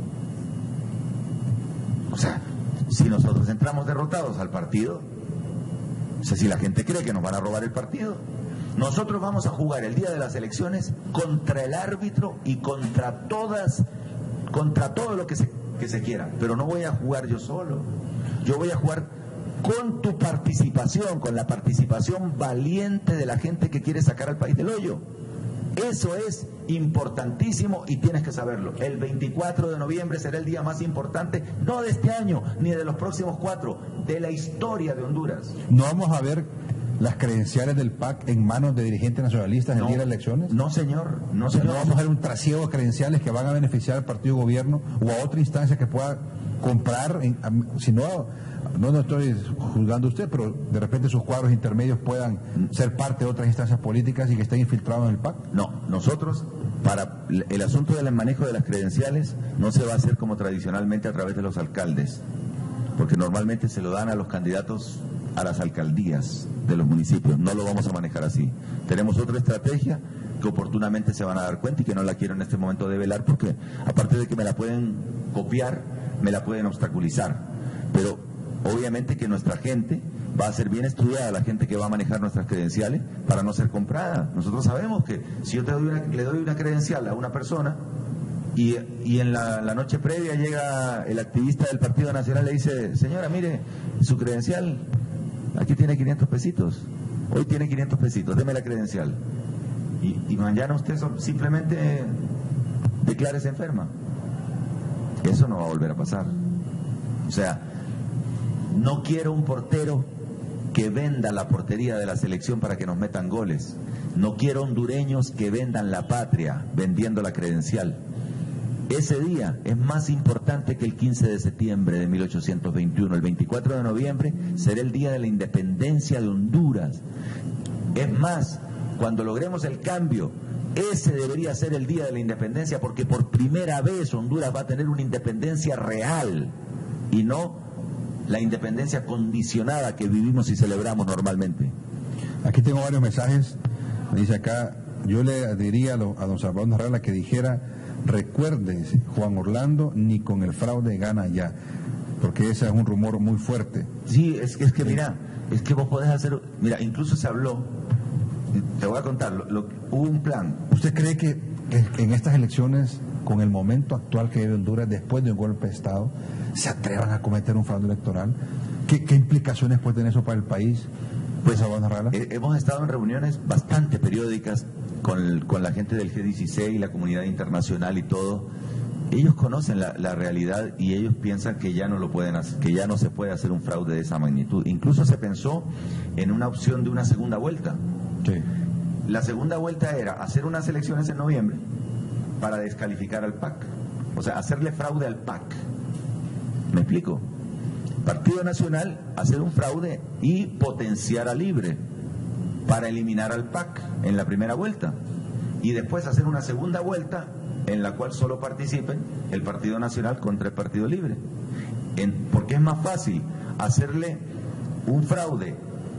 O sea, si nosotros entramos derrotados al partido, o sea, si la gente cree que nos van a robar el partido, nosotros vamos a jugar el día de las elecciones contra el árbitro y contra todas, contra todo lo que se, que se quiera. Pero no voy a jugar yo solo. Yo voy a jugar con tu participación, con la participación valiente de la gente que quiere sacar al país del hoyo. Eso es importantísimo y tienes que saberlo. El veinticuatro de noviembre será el día más importante, no de este año, ni de los próximos cuatro, de la historia de Honduras. ¿No vamos a ver las credenciales del P A C en manos de dirigentes nacionalistas en No, el día de las elecciones? No, señor. No, señor. ¿No vamos a ver un trasiego de credenciales que van a beneficiar al partido de gobierno o a otra instancia que pueda comprar, en, si no... No, no estoy juzgando a usted, pero de repente sus cuadros intermedios puedan ser parte de otras instancias políticas y que estén infiltrados en el P A C? No, nosotros, para el asunto del manejo de las credenciales, no se va a hacer como tradicionalmente a través de los alcaldes, porque normalmente se lo dan a los candidatos a las alcaldías de los municipios. No lo vamos a manejar así. Tenemos otra estrategia que oportunamente se van a dar cuenta y que no la quiero en este momento develar, porque aparte de que me la pueden copiar, me la pueden obstaculizar. Pero obviamente que nuestra gente va a ser bien estudiada, la gente que va a manejar nuestras credenciales, para no ser comprada. Nosotros sabemos que si yo te doy una, le doy una credencial a una persona y, y en la, la noche previa llega el activista del Partido Nacional y le dice, señora, mire, su credencial, aquí tiene quinientos pesitos, hoy tiene quinientos pesitos, deme la credencial. Y, y mañana usted simplemente declárese enferma. Eso no va a volver a pasar. O sea, no quiero un portero que venda la portería de la selección para que nos metan goles. No quiero hondureños que vendan la patria vendiendo la credencial. Ese día es más importante que el quince de septiembre de mil ochocientos veintiuno. El veinticuatro de noviembre será el día de la independencia de Honduras. Es más, cuando logremos el cambio, ese debería ser el día de la independencia, porque por primera vez Honduras va a tener una independencia real y no la independencia condicionada que vivimos y celebramos normalmente. Aquí tengo varios mensajes. Me dice acá, yo le diría a, lo, a don Salvador Narrala que dijera, recuérdense, Juan Orlando ni con el fraude gana ya, porque ese es un rumor muy fuerte. Sí, es que, es que mira, es que vos podés hacer, mira, incluso se habló, te voy a contar, lo, lo, hubo un plan. ¿Usted cree que, que en estas elecciones, con el momento actual que vive Honduras, después de un golpe de Estado, se atrevan a cometer un fraude electoral? ¿Qué, qué implicaciones puede tener eso para el país? Pues eh, hemos estado en reuniones bastante periódicas con, con la gente del G dieciséis, la comunidad internacional y todo. Ellos conocen la, la realidad y ellos piensan que ya no lo pueden hacer, que ya no se puede hacer un fraude de esa magnitud. Incluso se pensó en una opción de una segunda vuelta. Sí. La segunda vuelta era hacer unas elecciones en noviembre para descalificar al P A C, o sea, hacerle fraude al P A C. ¿Me explico? Partido Nacional, hacer un fraude y potenciar a Libre para eliminar al P A C en la primera vuelta. Y después hacer una segunda vuelta en la cual solo participen el Partido Nacional contra el Partido Libre. En, porque es más fácil hacerle un fraude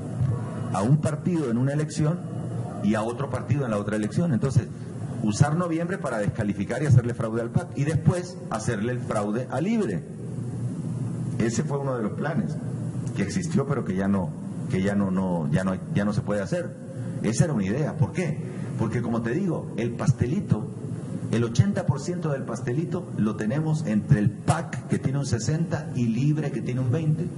a un partido en una elección y a otro partido en la otra elección. Entonces, usar noviembre para descalificar y hacerle fraude al P A C y después hacerle el fraude a Libre. Ese fue uno de los planes que existió, pero que ya no, que ya no, no, ya no, ya no se puede hacer. Esa era una idea. ¿Por qué? Porque, como te digo, el pastelito, el ochenta por ciento del pastelito lo tenemos entre el P A C, que tiene un sesenta, y Libre, que tiene un veinte.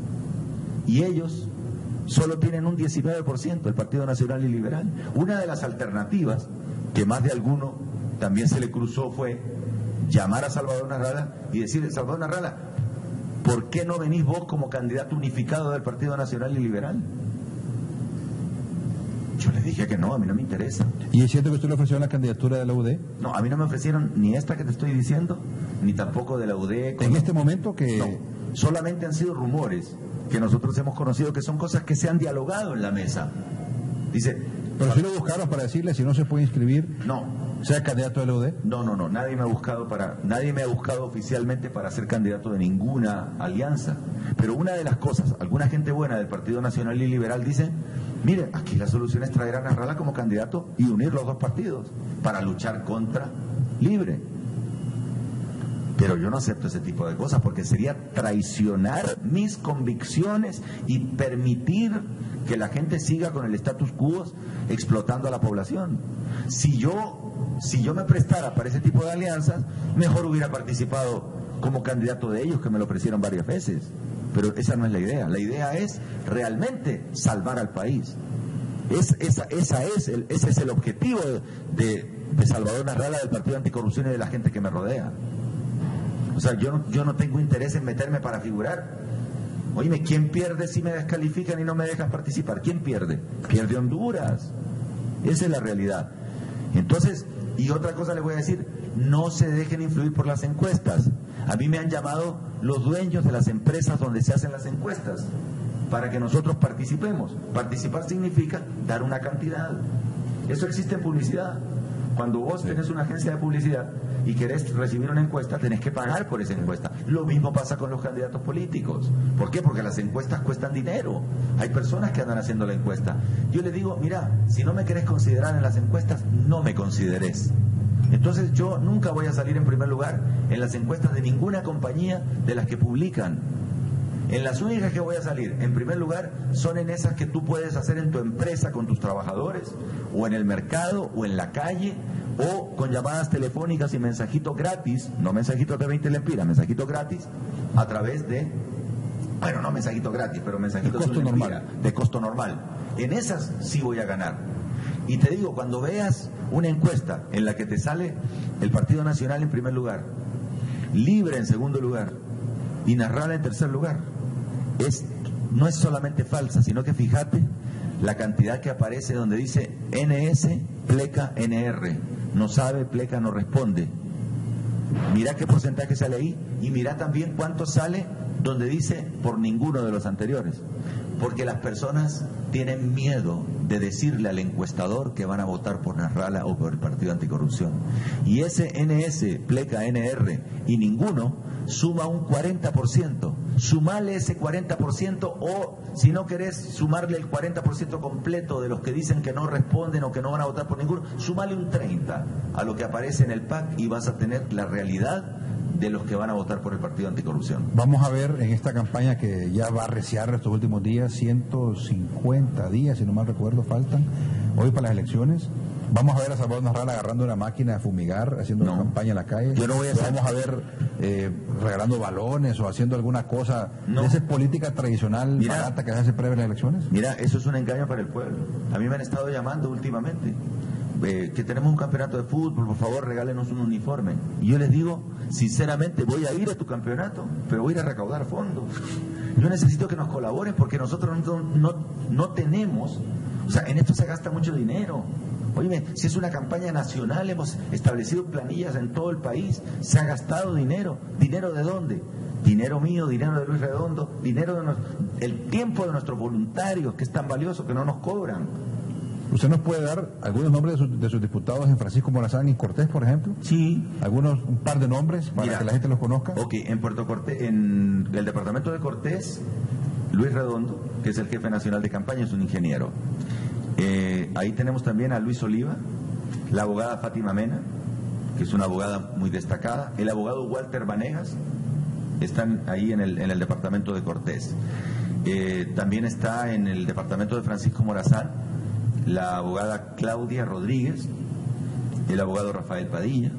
Y ellos solo tienen un diecinueve por ciento, el Partido Nacional y Liberal. Una de las alternativas que más de alguno también se le cruzó fue llamar a Salvador Narrala y decirle, Salvador Narrala, ¿por qué no venís vos como candidato unificado del Partido Nacional y Liberal? Yo le dije que no, a mí no me interesa. ¿Y es cierto que usted le ofreció la candidatura de la U D? No, a mí no me ofrecieron ni esta que te estoy diciendo, ni tampoco de la U D. ¿En este momento que, no. solamente han sido rumores que nosotros hemos conocido, que son cosas que se han dialogado en la mesa. Dice, pero si lo buscaron para decirle si no se puede inscribir, no, sea candidato del U D. No, no, no, nadie me ha buscado para, nadie me ha buscado oficialmente para ser candidato de ninguna alianza. Pero una de las cosas, alguna gente buena del Partido Nacional y Liberal dice, mire, aquí la solución es traer a Nasrallah como candidato y unir los dos partidos para luchar contra Libre. Pero yo no acepto ese tipo de cosas porque sería traicionar mis convicciones y permitir que la gente siga con el status quo explotando a la población. Si yo, si yo me prestara para ese tipo de alianzas, mejor hubiera participado como candidato de ellos, que me lo ofrecieron varias veces. Pero esa no es la idea. La idea es realmente salvar al país. Es, esa, esa es el, ese es el objetivo de, de Salvador Nasrallah, del Partido Anticorrupción y de la gente que me rodea. O sea, yo no, yo no tengo interés en meterme para figurar. Oíme, ¿quién pierde si me descalifican y no me dejan participar? ¿Quién pierde? Pierde Honduras. Esa es la realidad. Entonces, y otra cosa les voy a decir, no se dejen influir por las encuestas. A mí me han llamado los dueños de las empresas donde se hacen las encuestas para que nosotros participemos. Participar significa dar una cantidad. Eso existe en publicidad. Cuando vos tenés una agencia de publicidad y querés recibir una encuesta, tenés que pagar por esa encuesta. Lo mismo pasa con los candidatos políticos. ¿Por qué? Porque las encuestas cuestan dinero. Hay personas que andan haciendo la encuesta. Yo les digo, mira, si no me querés considerar en las encuestas, no me consideres. Entonces yo nunca voy a salir en primer lugar en las encuestas de ninguna compañía de las que publican. En las únicas que voy a salir en primer lugar son en esas que tú puedes hacer en tu empresa con tus trabajadores, o en el mercado, o en la calle, o con llamadas telefónicas y mensajitos gratis, no mensajitos de veinte lempiras, mensajitos gratis, a través de, bueno, no mensajitos gratis, pero mensajitos de, costo de, lempira, normal. de costo normal. En esas sí voy a ganar. Y te digo, cuando veas una encuesta en la que te sale el Partido Nacional en primer lugar, Libre en segundo lugar y Nasrallah en tercer lugar, es, no es solamente falsa, sino que fíjate la cantidad que aparece donde dice N S, pleca, N R. No sabe, pleca, no responde. Mira qué porcentaje sale ahí y mira también cuánto sale donde dice por ninguno de los anteriores. Porque las personas tienen miedo de decirle al encuestador que van a votar por Nasrallah o por el Partido Anticorrupción. Y ese N S, pleca, N R y ninguno suma un cuarenta por ciento. Sumale ese cuarenta por ciento, o si no querés sumarle el cuarenta por ciento completo de los que dicen que no responden o que no van a votar por ninguno, sumale un treinta a lo que aparece en el P A C y vas a tener la realidad de los que van a votar por el Partido Anticorrupción. Vamos a ver en esta campaña que ya va a arreciar estos últimos días, ciento cincuenta días, si no mal recuerdo, faltan hoy para las elecciones. Vamos a ver a Salvador Nasrallah agarrando una máquina de fumigar, haciendo no, una campaña en la calle. Yo no voy a hacer... Vamos a ver eh, regalando balones o haciendo alguna cosa no. de esa política tradicional mira, barata que se hace previa a las elecciones. Mira, eso es un engaño para el pueblo. A mí me han estado llamando últimamente. Eh, que tenemos un campeonato de fútbol, por favor regálenos un uniforme. Y yo les digo, sinceramente, voy a ir a tu campeonato, pero voy a ir a recaudar fondos. Yo necesito que nos colaboren porque nosotros no, no, no tenemos, o sea, en esto se gasta mucho dinero. Oye, si es una campaña nacional, hemos establecido planillas en todo el país, se ha gastado dinero. ¿Dinero de dónde? Dinero mío, dinero de Luis Redondo, dinero de nuestro, el tiempo de nuestros voluntarios, que es tan valioso que no nos cobran. ¿Usted nos puede dar algunos nombres de sus, de sus diputados en Francisco Morazán y Cortés, por ejemplo? Sí. ¿Algunos, un par de nombres para Mira, que la gente los conozca? Ok, en Puerto Cortés, en el departamento de Cortés, Luis Redondo, que es el jefe nacional de campaña, es un ingeniero. Eh, ahí tenemos también a Luis Oliva, la abogada Fátima Mena, que es una abogada muy destacada, el abogado Walter Vanegas, están ahí en el, en el departamento de Cortés. Eh, también está en el departamento de Francisco Morazán la abogada Claudia Rodríguez, el abogado Rafael Padilla.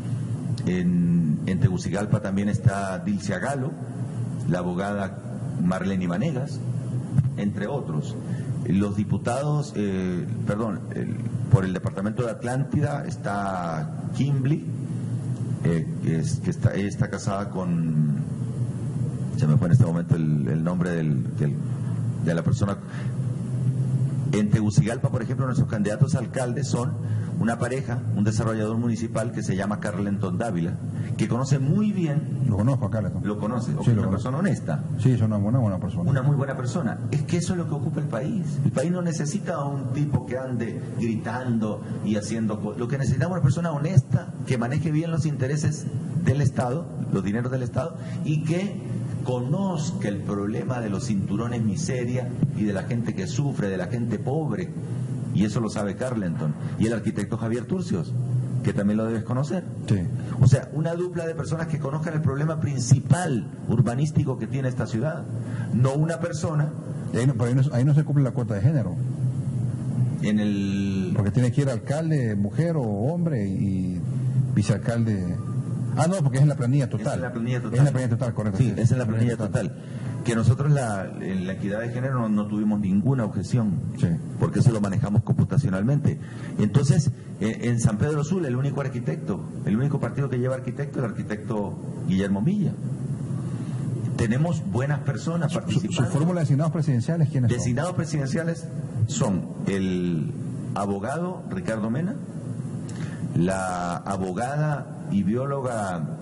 En, en Tegucigalpa también está Dilcia Galo, la abogada Marlene Vanegas, entre otros. Los diputados, eh, perdón, el, por el departamento de Atlántida está Kimberly, eh, que, es, que está, ella está casada con, se me fue en este momento el, el nombre del, del, de la persona. En Tegucigalpa, por ejemplo, nuestros candidatos a alcaldes son una pareja, un desarrollador municipal que se llama Carlenton Dávila, que conoce muy bien... Lo conozco a Carlenton. Lo conoce, sí, okay, lo una conozco. Persona honesta. Sí, es una buena, buena persona. Una muy buena persona. Es que eso es lo que ocupa el país. El país no necesita a un tipo que ande gritando y haciendo cosas. Lo que necesitamos es una persona honesta, que maneje bien los intereses del Estado, los dineros del Estado, y que conozca el problema de los cinturones miseria y de la gente que sufre, de la gente pobre. Y eso lo sabe Carlenton. Y el arquitecto Javier Turcios, que también lo debes conocer. Sí. O sea, una dupla de personas que conozcan el problema principal urbanístico que tiene esta ciudad. No una persona... Y ahí, no, pero ahí, no, ahí no se cumple la cuota de género. En el... Porque tiene que ir alcalde, mujer o hombre, y vicealcalde... Ah, no, porque es en la planilla total. Es en la planilla total. Es en la planilla total, correcto. Sí, es en la planilla total. Que nosotros la, en la equidad de género no, no tuvimos ninguna objeción, sí, porque eso lo manejamos computacionalmente. Entonces, en, en San Pedro Sula, el único arquitecto, el único partido que lleva arquitecto, el arquitecto Guillermo Milla. Tenemos buenas personas participando. ¿Su, su fórmula de designados presidenciales quiénes son? Designados presidenciales son el abogado Ricardo Mena, la abogada y bióloga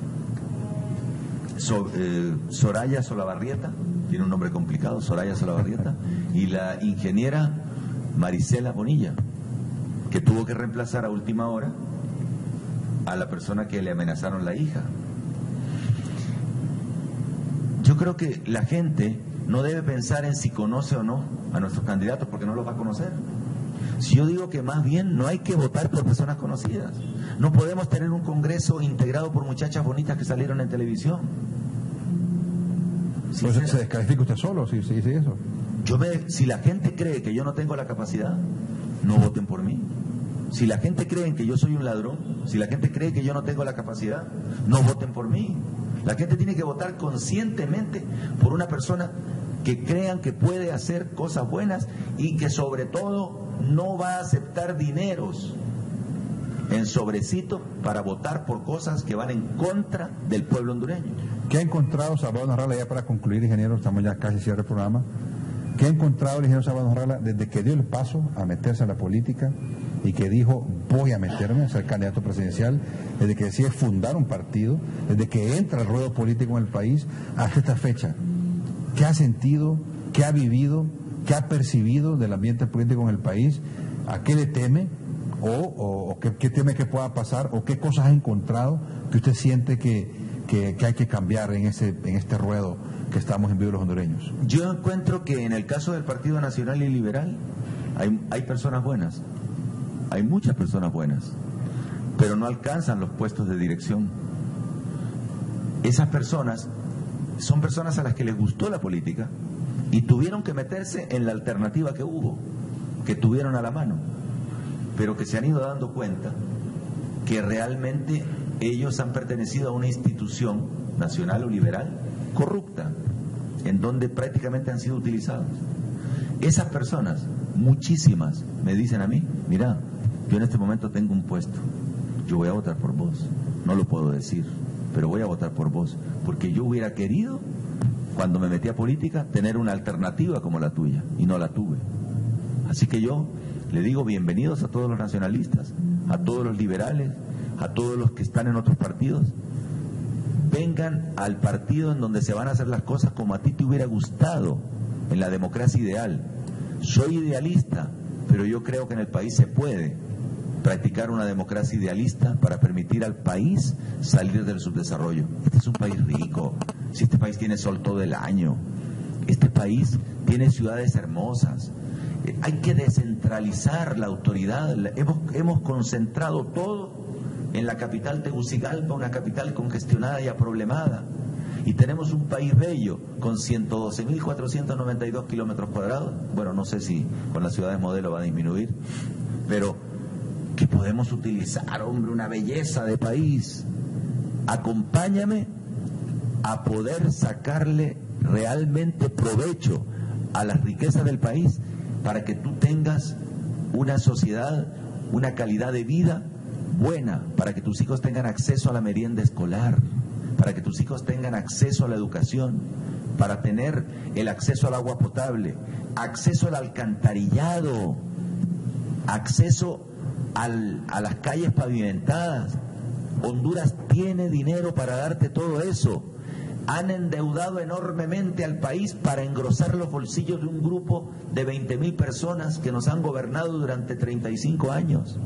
So, eh, Soraya Solabarrieta, tiene un nombre complicado, Soraya Solabarrieta, y la ingeniera Marisela Bonilla, que tuvo que reemplazar a última hora a la persona que le amenazaron la hija. Yo creo que la gente no debe pensar en si conoce o no a nuestros candidatos, porque no los va a conocer. Si yo digo que más bien no hay que votar por personas conocidas. No podemos tener un congreso integrado por muchachas bonitas que salieron en televisión. Entonces se descalifica usted solo si dice eso. Yo me, si la gente cree que yo no tengo la capacidad, no voten por mí. Si la gente cree que yo soy un ladrón, si la gente cree que yo no tengo la capacidad, no voten por mí. La gente tiene que votar conscientemente por una persona que crean que puede hacer cosas buenas y que sobre todo no va a aceptar dineros en sobrecito para votar por cosas que van en contra del pueblo hondureño. ¿Qué ha encontrado Salvador Narrala, ya para concluir, ingeniero, estamos ya casi cierre el programa, qué ha encontrado el ingeniero Salvador Narrala desde que dio el paso a meterse a la política y que dijo voy a meterme a ser candidato presidencial, desde que decide fundar un partido, desde que entra al ruedo político en el país hasta esta fecha? ¿Qué ha sentido, qué ha vivido, qué ha percibido del ambiente político en el país? ¿A qué le teme? ¿O, o, o qué, qué teme que pueda pasar? ¿O qué cosas ha encontrado que usted siente que, que, que hay que cambiar en, ese, en este ruedo que estamos en vivo los hondureños? Yo encuentro que en el caso del Partido Nacional y Liberal hay, hay personas buenas, hay muchas personas buenas, pero no alcanzan los puestos de dirección. Esas personas son personas a las que les gustó la política y tuvieron que meterse en la alternativa que hubo, que tuvieron a la mano, pero que se han ido dando cuenta que realmente ellos han pertenecido a una institución nacional o liberal corrupta, en donde prácticamente han sido utilizados. Esas personas, muchísimas, me dicen a mí, mira, yo en este momento tengo un puesto, yo voy a votar por vos, no lo puedo decir, pero voy a votar por vos, porque yo hubiera querido, cuando me metí a política, tener una alternativa como la tuya, y no la tuve. Así que yo le digo bienvenidos a todos los nacionalistas, a todos los liberales, a todos los que están en otros partidos. Vengan al partido en donde se van a hacer las cosas como a ti te hubiera gustado, en la democracia ideal. Soy idealista, pero yo creo que en el país se puede practicar una democracia idealista para permitir al país salir del subdesarrollo. Este es un país rico, si este país tiene sol todo el año, este país tiene ciudades hermosas. Hay que descentralizar la autoridad. Hemos, hemos concentrado todo en la capital Tegucigalpa, una capital congestionada y aproblemada. Y tenemos un país bello con ciento doce mil cuatrocientos noventa y dos kilómetros cuadrados. Bueno, no sé si con las ciudades modelo va a disminuir, pero que podemos utilizar, hombre, una belleza de país. Acompáñame a poder sacarle realmente provecho a las riquezas del país, para que tú tengas una sociedad, una calidad de vida buena, para que tus hijos tengan acceso a la merienda escolar, para que tus hijos tengan acceso a la educación, para tener el acceso al agua potable, acceso al alcantarillado, acceso al, a las calles pavimentadas. Honduras tiene dinero para darte todo eso. Han endeudado enormemente al país para engrosar los bolsillos de un grupo de veinte mil personas que nos han gobernado durante treinta y cinco años.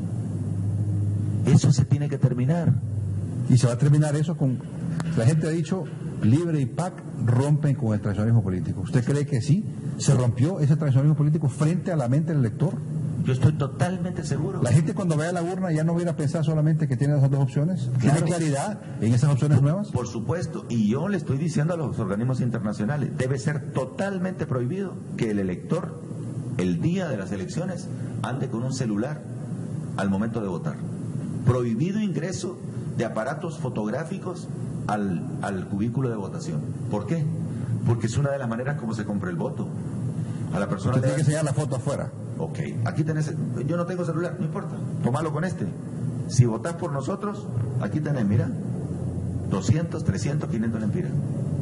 Eso se tiene que terminar. Y se va a terminar eso con... La gente ha dicho, Libre y P A C rompen con el tradicionalismo político. ¿Usted cree que sí? ¿Se rompió ese tradicionalismo político frente a la mente del elector? Yo estoy totalmente seguro. La gente cuando vaya a la urna ya no viene a pensar solamente que tiene esas dos opciones. ¿Tiene Claro. claridad en esas opciones nuevas? Por supuesto, y yo le estoy diciendo a los organismos internacionales, debe ser totalmente prohibido que el elector, el día de las elecciones, ande con un celular al momento de votar. Prohibido ingreso de aparatos fotográficos al, al cubículo de votación. ¿Por qué? Porque es una de las maneras como se compra el voto. A la persona Usted le tiene que dan- enseñar la foto afuera. Ok, aquí tenés, yo no tengo celular, no importa, tomalo con este. Si votás por nosotros, aquí tenés, mira, doscientos, trescientos, quinientos lempiras.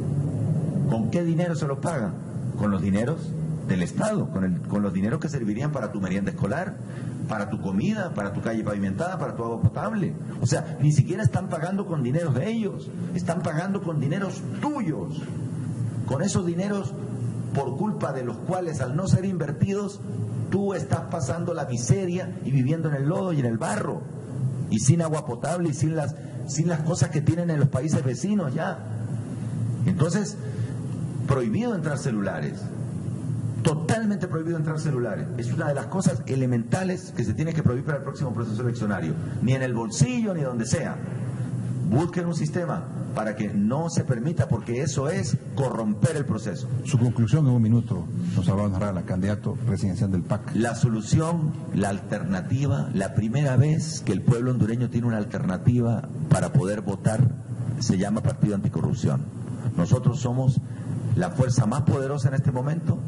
¿Con qué dinero se los paga? Con los dineros del Estado, con, el, con los dineros que servirían para tu merienda escolar, para tu comida, para tu calle pavimentada, para tu agua potable. O sea, ni siquiera están pagando con dineros de ellos, están pagando con dineros tuyos. Con esos dineros, por culpa de los cuales al no ser invertidos, tú estás pasando la miseria y viviendo en el lodo y en el barro, y sin agua potable y sin las, sin las cosas que tienen en los países vecinos ya. Entonces, prohibido entrar celulares, totalmente prohibido entrar celulares. Es una de las cosas elementales que se tiene que prohibir para el próximo proceso eleccionario, ni en el bolsillo ni donde sea. Busquen un sistema para que no se permita, porque eso es corromper el proceso. Su conclusión en un minuto, don Salvador Narrala, candidato presidencial del P A C. La solución, la alternativa, la primera vez que el pueblo hondureño tiene una alternativa para poder votar, se llama Partido Anticorrupción. Nosotros somos la fuerza más poderosa en este momento.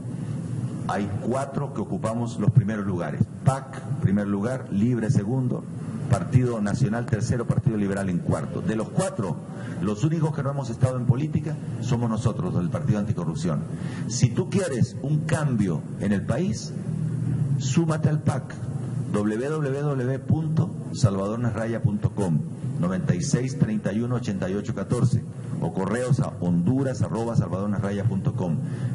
Hay cuatro que ocupamos los primeros lugares. P A C, primer lugar, Libre, segundo, Partido Nacional, tercero, Partido Liberal en cuarto. De los cuatro, los únicos que no hemos estado en política somos nosotros, del Partido Anticorrupción. Si tú quieres un cambio en el país, súmate al P A C, doble u doble u doble u punto salvador narraya punto com, noventa y seis, treinta y uno, ochenta y ocho, catorce, o correos a honduras arroba salvador narraya punto com.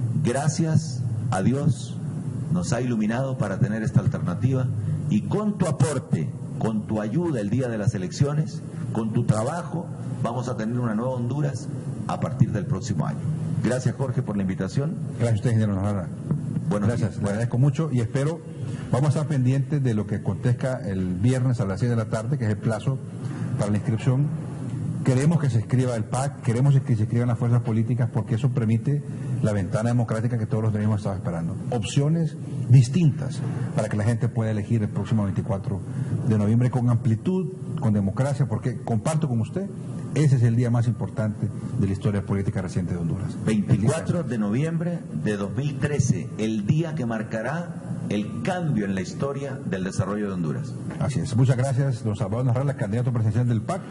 Gracias a Dios nos ha iluminado para tener esta alternativa, y con tu aporte, con tu ayuda el día de las elecciones, con tu trabajo, vamos a tener una nueva Honduras a partir del próximo año. Gracias, Jorge, por la invitación. Gracias a usted, ingeniero Narrala. Buenos Gracias, días. le agradezco mucho y espero, vamos a estar pendientes de lo que acontezca el viernes a las seis de la tarde, que es el plazo para la inscripción. Queremos que se escriba el P A C, queremos que se escriban las fuerzas políticas, porque eso permite la ventana democrática que todos los hemos estado esperando. Opciones distintas para que la gente pueda elegir el próximo veinticuatro de noviembre con amplitud, con democracia, porque comparto con usted, ese es el día más importante de la historia política reciente de Honduras. veinticuatro de noviembre de dos mil trece, el día que marcará el cambio en la historia del desarrollo de Honduras. Así es. Muchas gracias, don Salvador Narrala, candidato presidencial del P A C.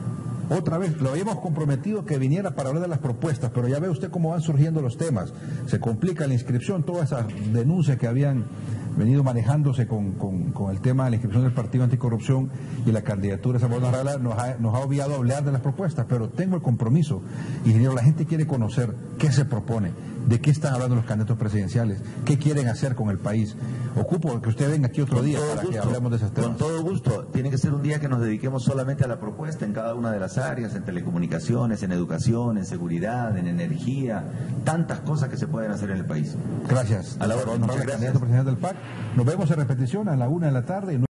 Otra vez, lo habíamos comprometido que viniera para hablar de las propuestas, pero ya ve usted cómo van surgiendo los temas. Se complica la inscripción, todas esas denuncias que habían venido manejándose con, con, con el tema de la inscripción del Partido Anticorrupción y la candidatura de Salvador Narrala nos ha, nos ha obviado hablar de las propuestas, pero tengo el compromiso. Ingeniero, la gente quiere conocer qué se propone, de qué están hablando los candidatos presidenciales, qué quieren hacer con el país. Ocupo que usted venga aquí otro día para que hablemos de esos temas. Con todo gusto. Tiene que ser un día que nos dediquemos solamente a la propuesta en cada una de las áreas, en telecomunicaciones, en educación, en seguridad, en energía, tantas cosas que se pueden hacer en el país. Gracias. A la orden. Salvador Narrala, Muchas gracias. candidato presidencial del P A C. Nos vemos en repetición a la una de la tarde.